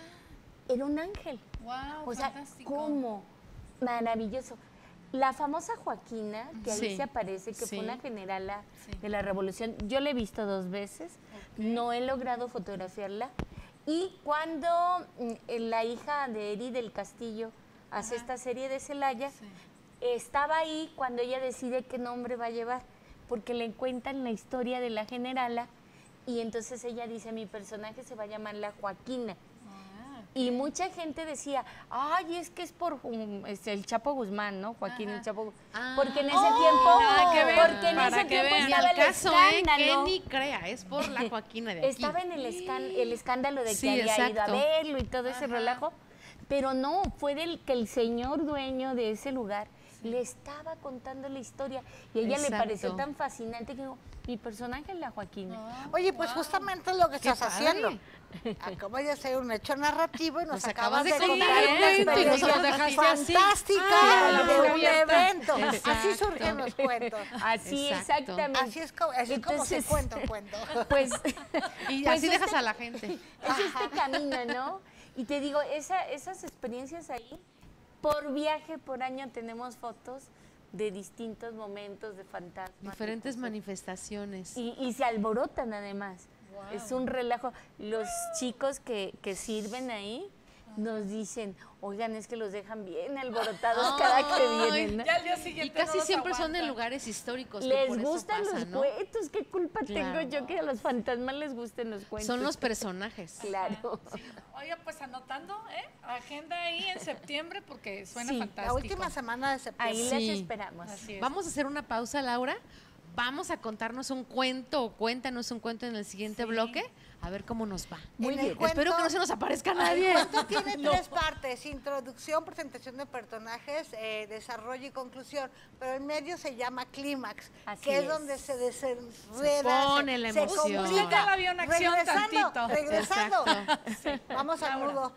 Era un ángel. Wow, O sea, fantástico. ¿cómo? Maravilloso. La famosa Joaquina, que ahí Sí, se aparece, que sí. fue una generala Sí. de la Revolución, yo la he visto dos veces, no he logrado fotografiarla. Y cuando mm, la hija de Eri del Castillo hace esta serie de Celaya, estaba ahí cuando ella decide qué nombre va a llevar, porque le cuentan la historia de la generala y entonces ella dice, mi personaje se va a llamar la Joaquina. Y mucha gente decía, ay, es que es por um, este, el Chapo Guzmán, ¿no? Joaquín el Chapo Guzmán. Ah. Porque en ese tiempo, nada que ver, porque en para ese que tiempo vean. Y estaba al el caso, ¿eh? Que escándalo. ni crea, es por la Joaquina de aquí. Estaba en el, escan- el escándalo de que Sí, había ido a exacto. verlo y todo ese relajo. Pero no, fue del que el señor dueño de ese lugar le estaba contando la historia y a ella le Exacto. pareció tan fascinante que dijo, mi personaje es la Joaquina. Oye, pues justamente lo que Qué estás padre. haciendo. Acabas de hacer un hecho narrativo y nos, Nos acabas, acabas de de contar contar una un cuento y experiencia nos lo dejaste así. fantástica Ah, la de boca un abierta. evento. Así Exacto. surgen los cuentos. Así Exacto. exactamente. Así es como, así es como se Entonces, cuenta un cuento. Pues, Y pues así este- dejas a la gente. es este camino, ¿no? Y te digo, esa, esas experiencias ahí, por viaje, por año, tenemos fotos de distintos momentos de fantasmas. Diferentes de cosas. manifestaciones. Y, y se alborotan además. Es un relajo. Los chicos que, que sirven ahí nos dicen, oigan, es que los dejan bien alborotados cada que vienen, ¿no? Ya al día Y siguiente no casi los siempre son en aguantan. lugares históricos. que Les por eso gustan pasa, los ¿no? cuentos. ¿Qué culpa Claro. tengo yo que a los fantasmas les gusten los cuentos? Son los personajes. Claro. Oye, pues anotando, ¿eh? Agenda ahí en septiembre porque suena Sí, la fantástico. La última semana de septiembre. Ahí Sí. les esperamos. Así es. Vamos a hacer una pausa, Laura, vamos a contarnos un cuento o cuéntanos un cuento en el siguiente bloque. A ver cómo nos va. Muy bien. Espero que no se nos aparezca nadie. El cuento tiene tres partes: introducción, presentación de personajes, eh, desarrollo y conclusión. Pero en medio se llama clímax, Así que es, es. donde se desenreda, Se pone la se emoción. complica. Usted ya la vio en acción regresando, tantito. regresando. Exacto. Vamos al nudo.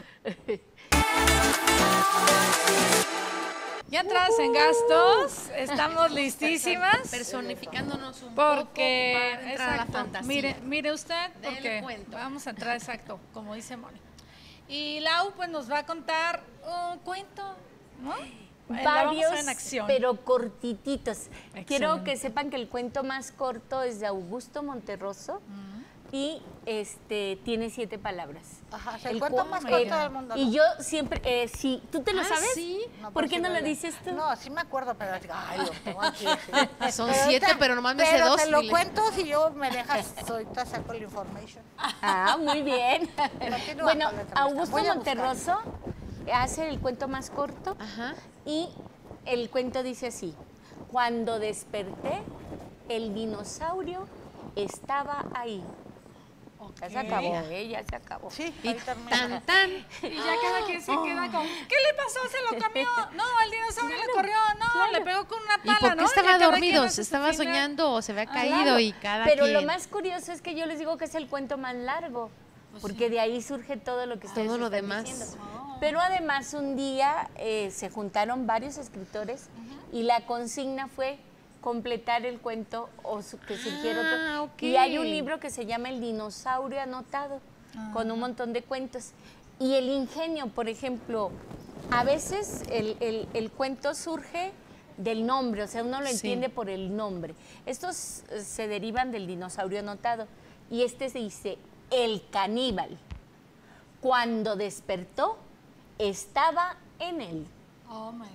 Ya entradas en gastos, estamos listísimas. Personificándonos un poco Porque, para entrar a la exacto, fantasía. mire, mire usted, Dele porque cuento. vamos a entrar exacto, como dice Moni. Y Lau pues nos va a contar un cuento, ¿no? Eh, la vamos a ver Varios, en acción. pero cortititos. Quiero Excelente. que sepan que el cuento más corto es de Augusto Monterroso y este tiene siete palabras. Ajá, es el, El cuento cu- más eh, corto del mundo. ¿no? Y yo siempre, eh, sí, ¿tú te lo Ah, sabes? sí. No, ¿Por pues qué sí no me lo lo- dices tú? No, sí me acuerdo, pero ay, lo tengo aquí. sí. Son Pero siete, ahorita- pero nomás me sé pero dos, te lo dile. cuento si yo me dejas, ahorita saco la information. Ah, muy bien. Continúa Bueno, con la entrevista. Augusto Voy a buscar. Monterroso hace el cuento más corto Ajá. y el cuento dice así: cuando desperté, el dinosaurio estaba ahí. Ya se acabó, ¿eh? Ya se acabó. Sí, Y ahí termina. tan, tan. Y ya cada quien se queda con, ¿qué le pasó? ¿Se lo comió? No, el dinosaurio le corrió, no, claro. le pegó con una ¿Y pala, por qué ¿no? Ya estaba cada quien dormido? hace ¿Se su estaba final. soñando o se había caído Claro, y cada pero quien? lo más curioso es que yo les digo que es el cuento más largo, porque de ahí surge todo lo que ustedes Todo lo están demás. diciendo. Pero además un día eh, se juntaron varios escritores y la consigna fue completar el cuento o su- que surgiera Ah, otro. ok. Y hay un libro que se llama El dinosaurio anotado, con un montón de cuentos. Y el ingenio, por ejemplo, a veces el, el- el cuento surge del nombre, o sea, uno lo Sí. entiende por el nombre. Estos eh, se derivan del dinosaurio anotado. Y este se dice, el caníbal, cuando despertó, estaba en él. Oh my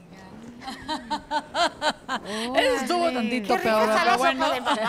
God. Eso estuvo tantito Qué peor, rica está la pero bueno. sopa de mamá.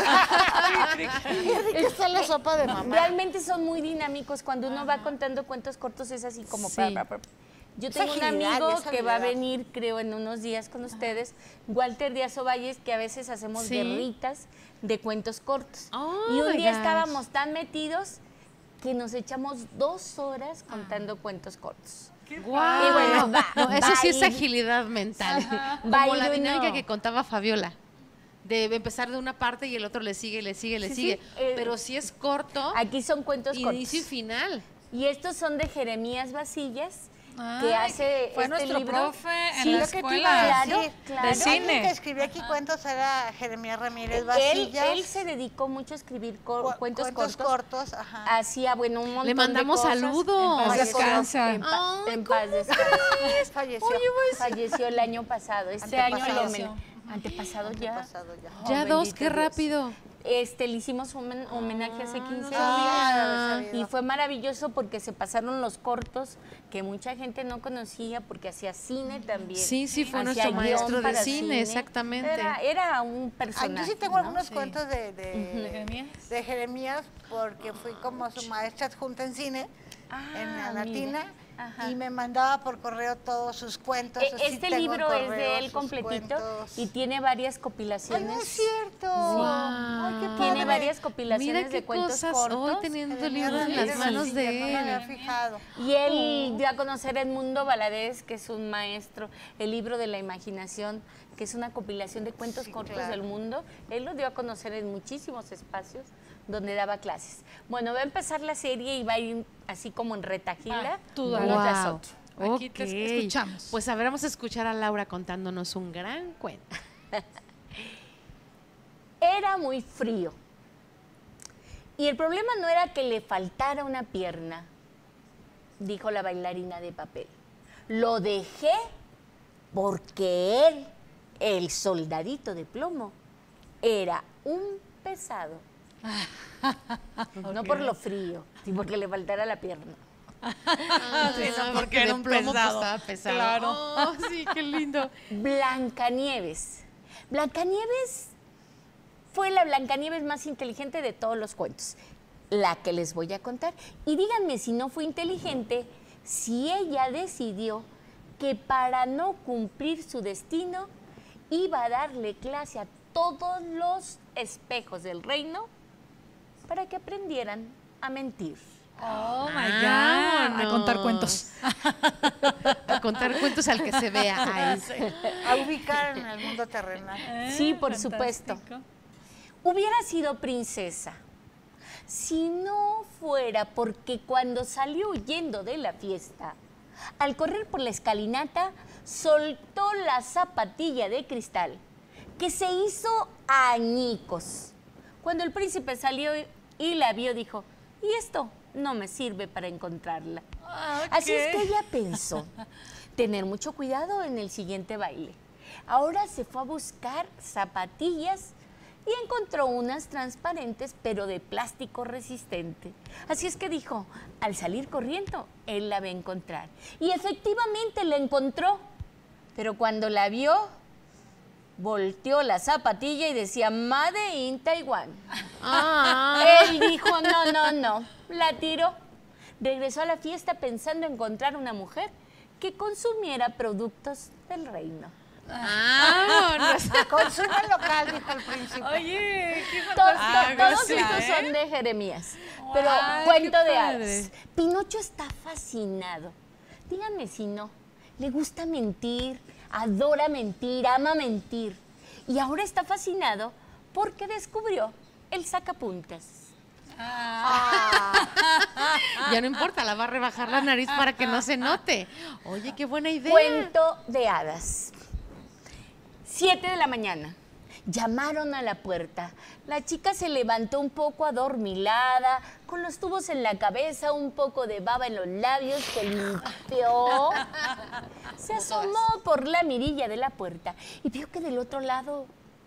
Qué rica está la sopa de mamá. Realmente son muy dinámicos. Cuando uno va contando cuentos cortos es así como... Sí. pa, pa, pa. Yo Esa tengo un agilidad, amigo esa que va a habilidad. venir, creo, en unos días con ustedes, Walter Díaz Ovalles, que a veces hacemos Sí. guerritas de cuentos cortos. Oh, y un my día gosh. estábamos tan metidos que nos echamos dos horas contando cuentos cortos. ¡Guau! Y bueno, va, No, eso va sí es ir- agilidad mental. Va Como ir la uno. dinámica que contaba Fabiola. De empezar de una parte y el otro le sigue, le sigue, le Sí, sigue. sí, eh, Pero si es corto, Aquí son cuentos inicio y cortos. final. Y estos son de Jeremías Basillas, Ay, que hace fue este nuestro libro. profe en Sí, la lo que te escuela. iba a Claro, decir. claro. De Alguien cine. que escribía aquí cuentos era Jeremías Ramírez Él, Basillas. él se dedicó mucho a escribir co- Cu- cuentos, cuentos cortos. cortos, ajá. Hacía, bueno, un montón Le mandamos de cosas. saludos. En paz Varias cosas. descansa. En, pa- Ay, en paz descansa. Falleció. Falleció el año pasado. Este año lo Antepasado. homen- Antepasado ya. Antepasado ya. Oh, Ya dos, bendito qué Dios. rápido. Este, le hicimos un homen- homenaje hace quince Ah, días y fue maravilloso porque se pasaron los cortos que mucha gente no conocía porque hacía cine también. Sí, sí, fue Hacía nuestro maestro guión de para cine, exactamente. Era, era un Ah, personaje. yo sí tengo ¿no? algunos cuentos de, de, ¿De Jeremías? de Jeremías porque fui como su maestra adjunta en cine Ah, en la mira. Latina Ajá. y me mandaba por correo todos sus cuentos. E- así Este tengo en libro es correo de él sus completito cuentos. y tiene varias ¡Ay, compilaciones. no es cierto! Ay, qué Tiene padre. varias Mira compilaciones qué de cuentos cosas cortos. hoy teniendo Jeremías libros en las Ramírez manos Basillas, de no me había él. fijado. Y él dio a conocer a Edmundo Valadez, que es un maestro, el libro de la imaginación, que es una compilación de cuentos Sí, cortos claro. del mundo. Él lo dio a conocer en muchísimos espacios donde daba clases. Bueno, va a empezar la serie y va a ir así como en retagila, Va, tú uno dale. tras Guau. otro. Aquí te Ok. escuchamos. Pues a ver, vamos a escuchar a Laura contándonos un gran cuento. Era muy frío. Y el problema no era que le faltara una pierna, dijo la bailarina de papel. Lo dejé porque él, el soldadito de plomo, era un pesado. No por lo frío, sino porque le faltara la pierna. Sí, no, porque de era un plomo, pues, pesado. estaba pesado. Claro. Oh, sí, qué lindo. Blancanieves. Blancanieves fue la Blancanieves más inteligente de todos los cuentos, la que les voy a contar. Y díganme si no fue inteligente, si ella decidió que para no cumplir su destino iba a darle clase a todos los espejos del reino para que aprendieran a mentir. Oh my Vámonos. God. A contar cuentos. A contar cuentos al que se vea. Ay, sí. A ubicar en el mundo terrenal. Sí, por supuesto. Hubiera sido princesa si no fuera porque cuando salió huyendo de la fiesta, al correr por la escalinata, soltó la zapatilla de cristal, que se hizo añicos. Cuando el príncipe salió y la vio, dijo, ¿y esto? No me sirve para encontrarla. Ah, Así ok. es que ella pensó tener mucho cuidado en el siguiente baile. Ahora se fue a buscar zapatillas y encontró unas transparentes, pero de plástico resistente. Así es que dijo, al salir corriendo, él la va a encontrar. Y efectivamente la encontró, pero cuando la vio, volteó la zapatilla y decía, Made in Taiwán. Ah. Él dijo, no, no, no, la tiró. Regresó a la fiesta pensando encontrar una mujer que consumiera productos del reino. Vámonos. Consume local, dijo el príncipe. Oye, qué Todos, fantástico. todos Gracias, estos ¿eh? son de Jeremías, pero Ay, cuento qué de padre. hadas. Pinocho está fascinado. Díganme si no. Le gusta mentir, adora mentir, ama mentir. Y ahora está fascinado porque descubrió el sacapuntas. Ya no importa, la va a rebajar la nariz para que no se note. Oye, qué buena idea. Cuento de hadas. Siete de la mañana. Llamaron a la puerta. La chica se levantó un poco adormilada, con los tubos en la cabeza, un poco de baba en los labios, se limpió. Se asomó por la mirilla de la puerta y vio que del otro lado...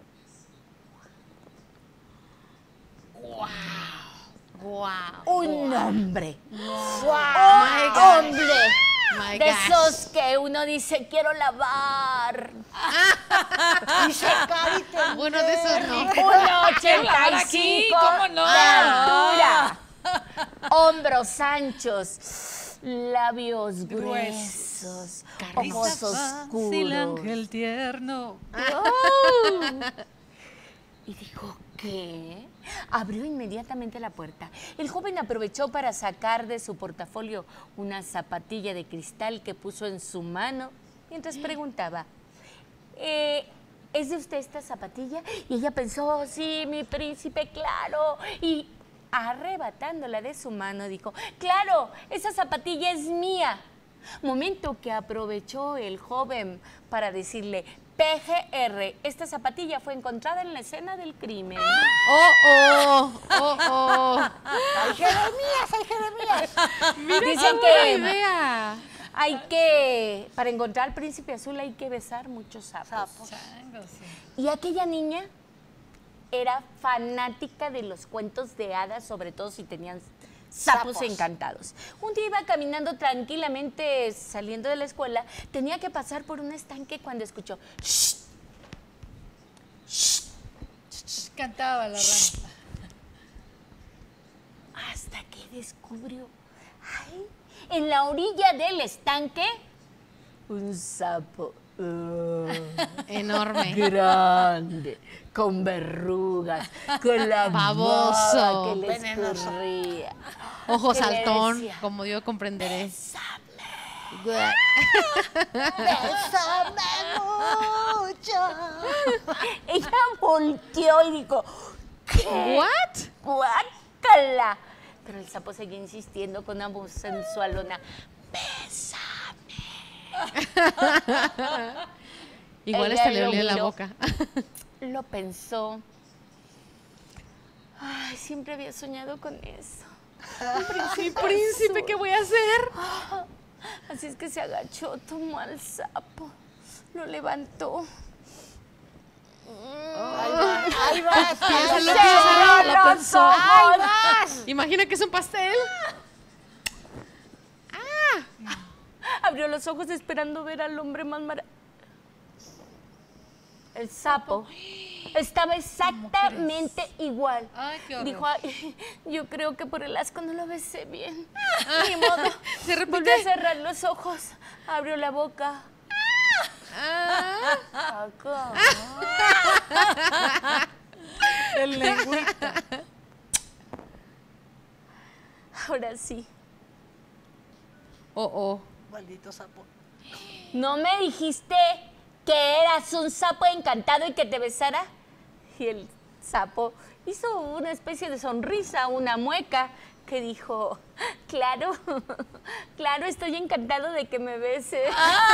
Wow. Un hombre. My Un God. hombre. My De gosh. esos que uno dice, quiero lavar. Y secar y tender. Bueno, de esos no. uno ochenta y cinco ¿Cómo no? de altura. Hombros anchos. Labios gruesos. Ojos oscuros. El ángel tierno. ¡Oh! Y dijo, ¿qué? Abrió inmediatamente la puerta. El joven aprovechó para sacar de su portafolio una zapatilla de cristal que puso en su mano mientras preguntaba, eh, ¿es de usted esta zapatilla? Y ella pensó, sí, mi príncipe, claro. Y arrebatándola de su mano dijo, claro, esa zapatilla es mía. Momento que aprovechó el joven para decirle, P G R, esta zapatilla fue encontrada en la escena del crimen. Oh, oh, oh, oh. ¡Ay, Jeremías, ay, Jeremías! Mira Dicen qué buena que- idea. Hay que, para encontrar al príncipe azul hay que besar muchos sapos. Changos, sí. Y aquella niña era fanática de los cuentos de hadas, sobre todo si tenían sapos, Sapos. encantados. Un día iba caminando tranquilamente saliendo de la escuela, tenía que pasar por un estanque cuando escuchó "Shh". Cantaba la rana. Hasta que descubrió, ay, en la orilla del estanque, un sapo. uh, Enorme. grande, con verrugas, con la Baboso. baba que le Venenoso. escurría. Ojo ¿Qué le saltón, decía? como yo comprenderé. ¡Bésame mucho! Ella volteó y dijo, ¿qué? ¿What? ¡Guácala! Pero el sapo seguía insistiendo con una voz sensualona. ¡Bésame! Igual Ella hasta le lo olía la miró. boca. Lo pensó. Ay, siempre había soñado con eso. Mi príncipe, ¿qué voy a hacer? Así es que se agachó, tomó al sapo, lo levantó. ¡Ahí vas! Piénsalo, ¡Se piénsalo, lo lo pensó. ojos! Imagina que es un pastel. Abrió los ojos esperando ver al hombre más maravilloso. El sapo estaba exactamente igual. Ay, qué horror. Dijo, "Ay, yo creo que por el asco no lo besé bien. Ni modo. ¿Se repite? Volvió a cerrar los ojos, abrió la boca. Ah. Acá. El lengüita. Ahora sí. Oh, oh. Maldito sapo. ¿No me dijiste que eras un sapo encantado y que te besara? Y el sapo hizo una especie de sonrisa, una mueca, que dijo, claro, claro, estoy encantado de que me beses.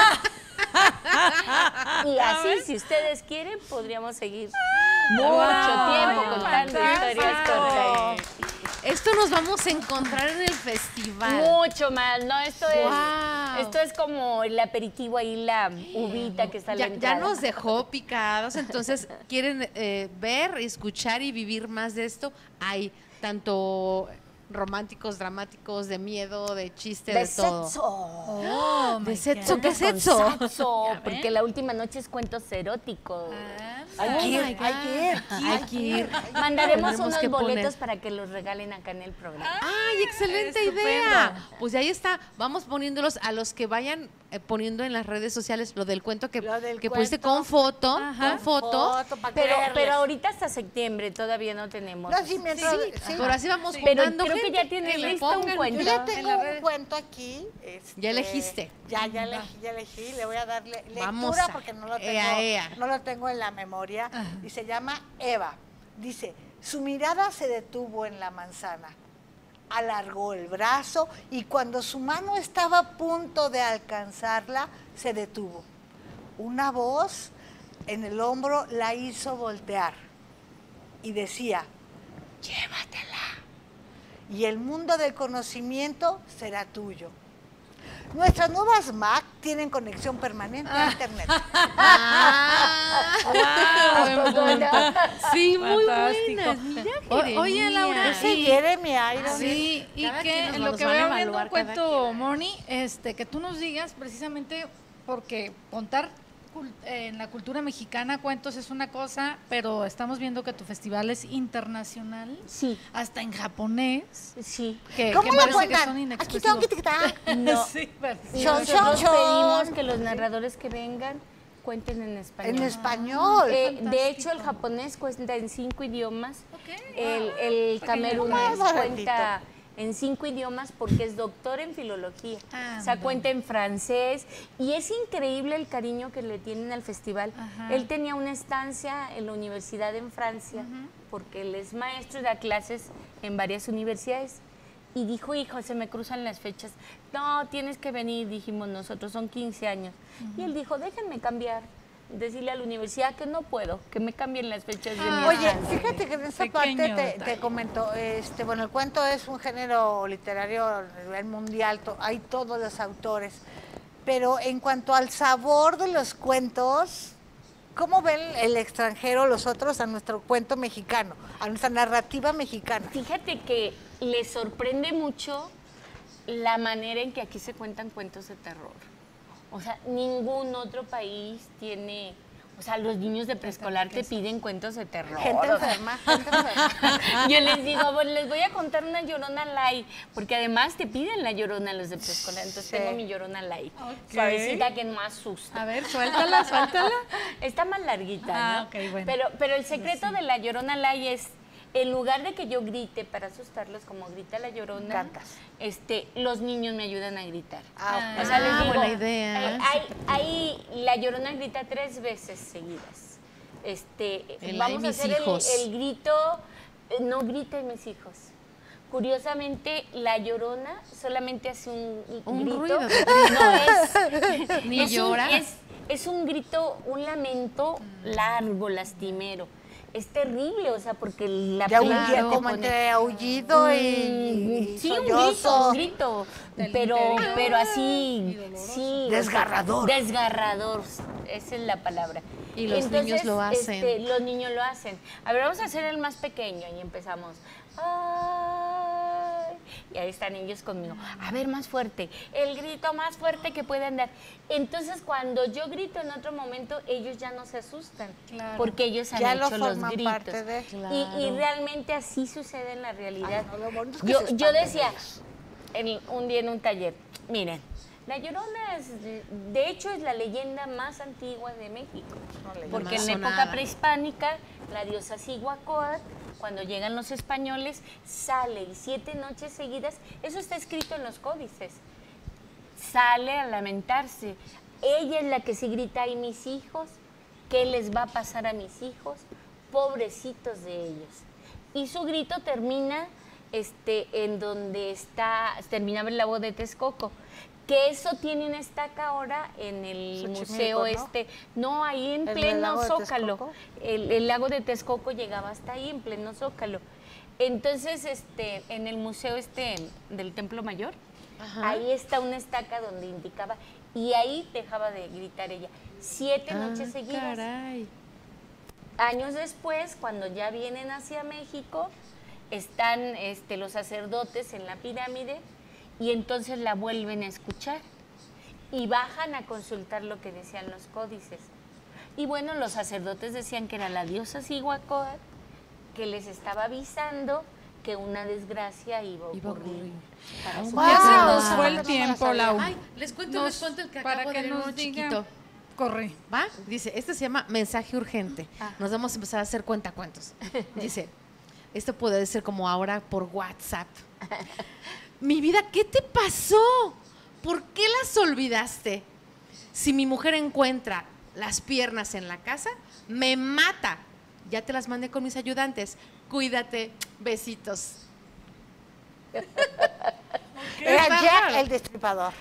Y así, si ustedes quieren, podríamos seguir mucho Wow, tiempo contando historias con él. Esto nos vamos a encontrar en el festival. Mucho más, ¿no? Esto es, Wow. esto es como el aperitivo ahí, la uvita que está a la Ya, ya entrada. nos dejó picados, entonces quieren eh, ver, escuchar y vivir más de esto. Hay tanto románticos, dramáticos, de miedo, de chiste, de, de todo. sexo. Oh, my De sexo, God. ¿qué es sexo? Sexo, Ya ven. porque la última noche es cuentos eróticos. Ah, Hay que ir, my God. hay que ir. Hay que ir. Mandaremos Tenemos unos que boletos poner. para que los regalen acá en el programa. ¡Ay, excelente Estupendo. idea! Pues ahí está, vamos poniéndolos a los que vayan eh, poniendo en las redes sociales lo del cuento que, Lo del que pusiste cuento. con foto, Ajá. con foto. Foto pa' Pero, creerles. pero ahorita hasta septiembre todavía no tenemos. No, sí, mientras, Sí, sí. pero así vamos Pero juntando creo que gente ya tienes que le listo un pongan. cuento. Yo ya en tengo las un redes. cuento aquí. este, Ya elegiste. Ya, ya elegí, ya elegí. Le voy a dar le- lectura Vamos a- porque no lo, tengo, ea, ea. no lo tengo en la memoria. Y se llama Eva. Dice, su mirada se detuvo en la manzana. Alargó el brazo y cuando su mano estaba a punto de alcanzarla, se detuvo. Una voz en el hombro la hizo voltear y decía, llévatela. Y el mundo del conocimiento será tuyo. Nuestras nuevas Mac tienen conexión permanente a Internet. Ah, Buen punto. sí, muy Fantástico. buenas. Mira, O- oye, Jeremías. Laura, Ese y- Jeremy Irons. Sí, y Cada que quien nos en va- lo nos que van a veo viendo evaluar un cada cuento, Moni, este, que tú nos digas precisamente porque contar cul- eh, en la cultura mexicana cuentos es una cosa, pero estamos viendo que tu festival es internacional, Sí, hasta en japonés, sí. que, ¿Cómo que lo parece que cuentan? son Aquí inexpresivos. tengo que etiquetar. No. Sí, pero- Y Chon, nosotros chon, chon. pedimos que los narradores que vengan cuenten en español. En español. Eh, de hecho, el japonés cuenta en cinco idiomas. Ok. El, el Pequeño. camerunés Más cuenta en cinco idiomas porque es doctor en filología. Ah, o sea, bueno. cuenta en francés. Y es increíble el cariño que le tienen al festival. Ajá. Él tenía una estancia en la universidad en Francia porque él es maestro y da clases en varias universidades. Y dijo, hijo, se me cruzan las fechas. No, tienes que venir, dijimos nosotros, son quince años. Y él dijo, déjenme cambiar, decirle a la universidad que no puedo, que me cambien las fechas de mi Ah, Oye, estancia. fíjate que en esa Pequeño parte te, detalle. te comento, este, bueno, el cuento es un género literario a nivel mundial, to- hay todos los autores, pero en cuanto al sabor de los cuentos, ¿cómo ven el extranjero, los otros, a nuestro cuento mexicano, a nuestra narrativa mexicana? Fíjate que le sorprende mucho la manera en que aquí se cuentan cuentos de terror. O sea, ningún otro país tiene... O sea, los niños de preescolar te piden cuentos de terror. Gente o sea, enferma, gente enferma. yo les digo, bueno, les voy a contar una Llorona light, porque además te piden la Llorona los de preescolar, entonces Sí. tengo mi Llorona light, Ok. suavecita que no asusta. A ver, suéltala, suéltala. Está más larguita, Ah, ¿no? ok, bueno. Pero, pero el secreto de la Llorona Light es, en lugar de que yo grite para asustarlos como grita la Llorona, Cantas. este, los niños me ayudan a gritar. Ah, O sea, les Ah, digo, buena idea. eh, hay, hay- la Llorona grita tres veces seguidas. Este, El vamos ay, a mis hacer el, hijos. el grito, eh, no griten mis hijos. Curiosamente, la Llorona solamente hace un, un Un grito. ruido de No es. Ni es un- llora. es, es un grito, un lamento largo, lastimero. Es terrible, o sea, porque la de película aullido, te como pone- entre aullido y, Mm, y sí, un sollozo. grito, un grito, Del pero, interior. pero así, sí, o sea, Desgarrador. desgarrador, esa es la palabra. Y los niños lo hacen. este, los niños lo hacen. A ver, vamos a hacer el más pequeño y empezamos. Ay, y ahí están ellos conmigo. A ver, más fuerte, el grito más fuerte que puedan dar. Entonces, cuando yo grito en otro momento, ellos ya no se asustan, Claro. porque ellos han Ya lo hecho los forman gritos. parte de- Y- y, realmente así sucede en la realidad. Ay, no, lo bonito es que yo, se yo espanten decía ellos. en- un día en un taller, miren, La Llorona, es, de hecho, es la leyenda más antigua de México, porque en la época sonada. prehispánica, la diosa Cihuacóatl, cuando llegan los españoles, sale y siete noches seguidas, eso está escrito en los códices, sale a lamentarse. Ella es la que sí grita, ay, mis hijos, ¿qué les va a pasar a mis hijos? Pobrecitos de ellos. Y su grito termina este, en donde está, terminaba el lago de Texcoco, que eso tiene una estaca ahora en el Xochimilco, museo ¿no? este, no, ahí en ¿En el pleno lago de Zócalo. Texcoco? El, el lago de Texcoco llegaba hasta ahí, en pleno Zócalo. Entonces, este, en el museo este del Templo Mayor, Ajá. ahí está una estaca donde indicaba, y ahí dejaba de gritar ella. Siete noches Ah, seguidas. caray. Años después, cuando ya vienen hacia México, están este, los sacerdotes en la pirámide y entonces la vuelven a escuchar y bajan a consultar lo que decían los códices. Y bueno, los sacerdotes decían que era la diosa Cihuacóatl que les estaba avisando que una desgracia iba a Iba a ocurrir. ocurrir. para su Wow. Ya se casa. nos fue No el me la tiempo, sabía. Lau. Ay, les cuento, Nos- les cuento el que para acabo que de leer nos uno diga. chiquito. Corre. ¿Va? Dice, este se llama mensaje urgente. Nos vamos a empezar a hacer cuentacuentos. Dice, esto puede ser como ahora por WhatsApp. Mi vida, ¿qué te pasó? ¿Por qué las olvidaste? Si mi mujer encuentra las piernas en la casa, me mata. Ya te las mandé con mis ayudantes. Cuídate. Besitos. Era Jack el Destripador.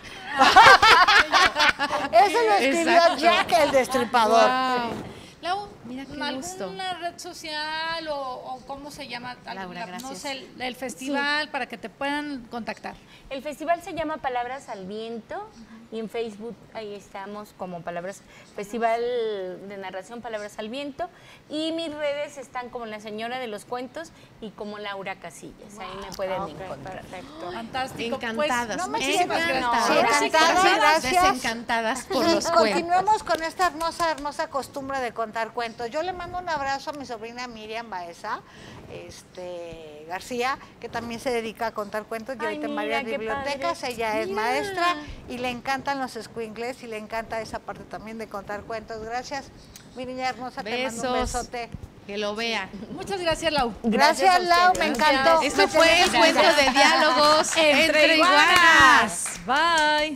Eso lo escribió Exacto. Jack el Destripador. Wow. Lau, mira qué gusto. ¿Alguna red social o, o cómo se llama? Laura, No gracias. sé, el, el festival para que te puedan contactar. El festival se llama Palabras al Viento y en Facebook ahí estamos como Palabras, Festival de Narración Palabras al Viento, y mis redes están como La Señora de los Cuentos y como Laura Casillas, ahí me pueden encontrar. Fantástico. Encantadas. Pues, no me muchísimas sientan- gracias. Sí, Ahora sí, encantadas, gracias. gracias. Desencantadas por los cuentos. Continuemos con esta hermosa, hermosa costumbre de contar cuentos. Yo le mando un abrazo a mi sobrina Miriam Baeza este, García, que también se dedica a contar cuentos y Ay, ahorita en mira, varias qué bibliotecas. padre. Ella es Mira. maestra y le encantan los escuincles y le encanta esa parte también de contar cuentos. Gracias, mi niña hermosa, te mando un Besos. besote. Que lo vea. Muchas gracias, Lau. Gracias, a Lau, ustedes. me encantó. Esto Me fue el tenés- cuento de diálogos entre, iguanas. Bye.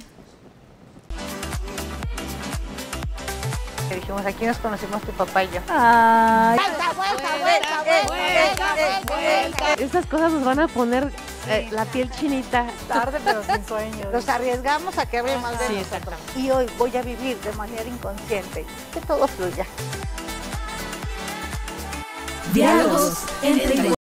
Que dijimos, aquí nos conocimos tu papá y yo. Ay. Vuelta, vuelta, vuelta, vuelta, vuelta, vuelta. Estas cosas nos van a poner eh, la piel chinita. Tarde, pero sin sueños. Nos arriesgamos a que hable mal de Sí, nosotros. Y hoy voy a vivir de manera inconsciente. Que todo fluya. Diálogos entre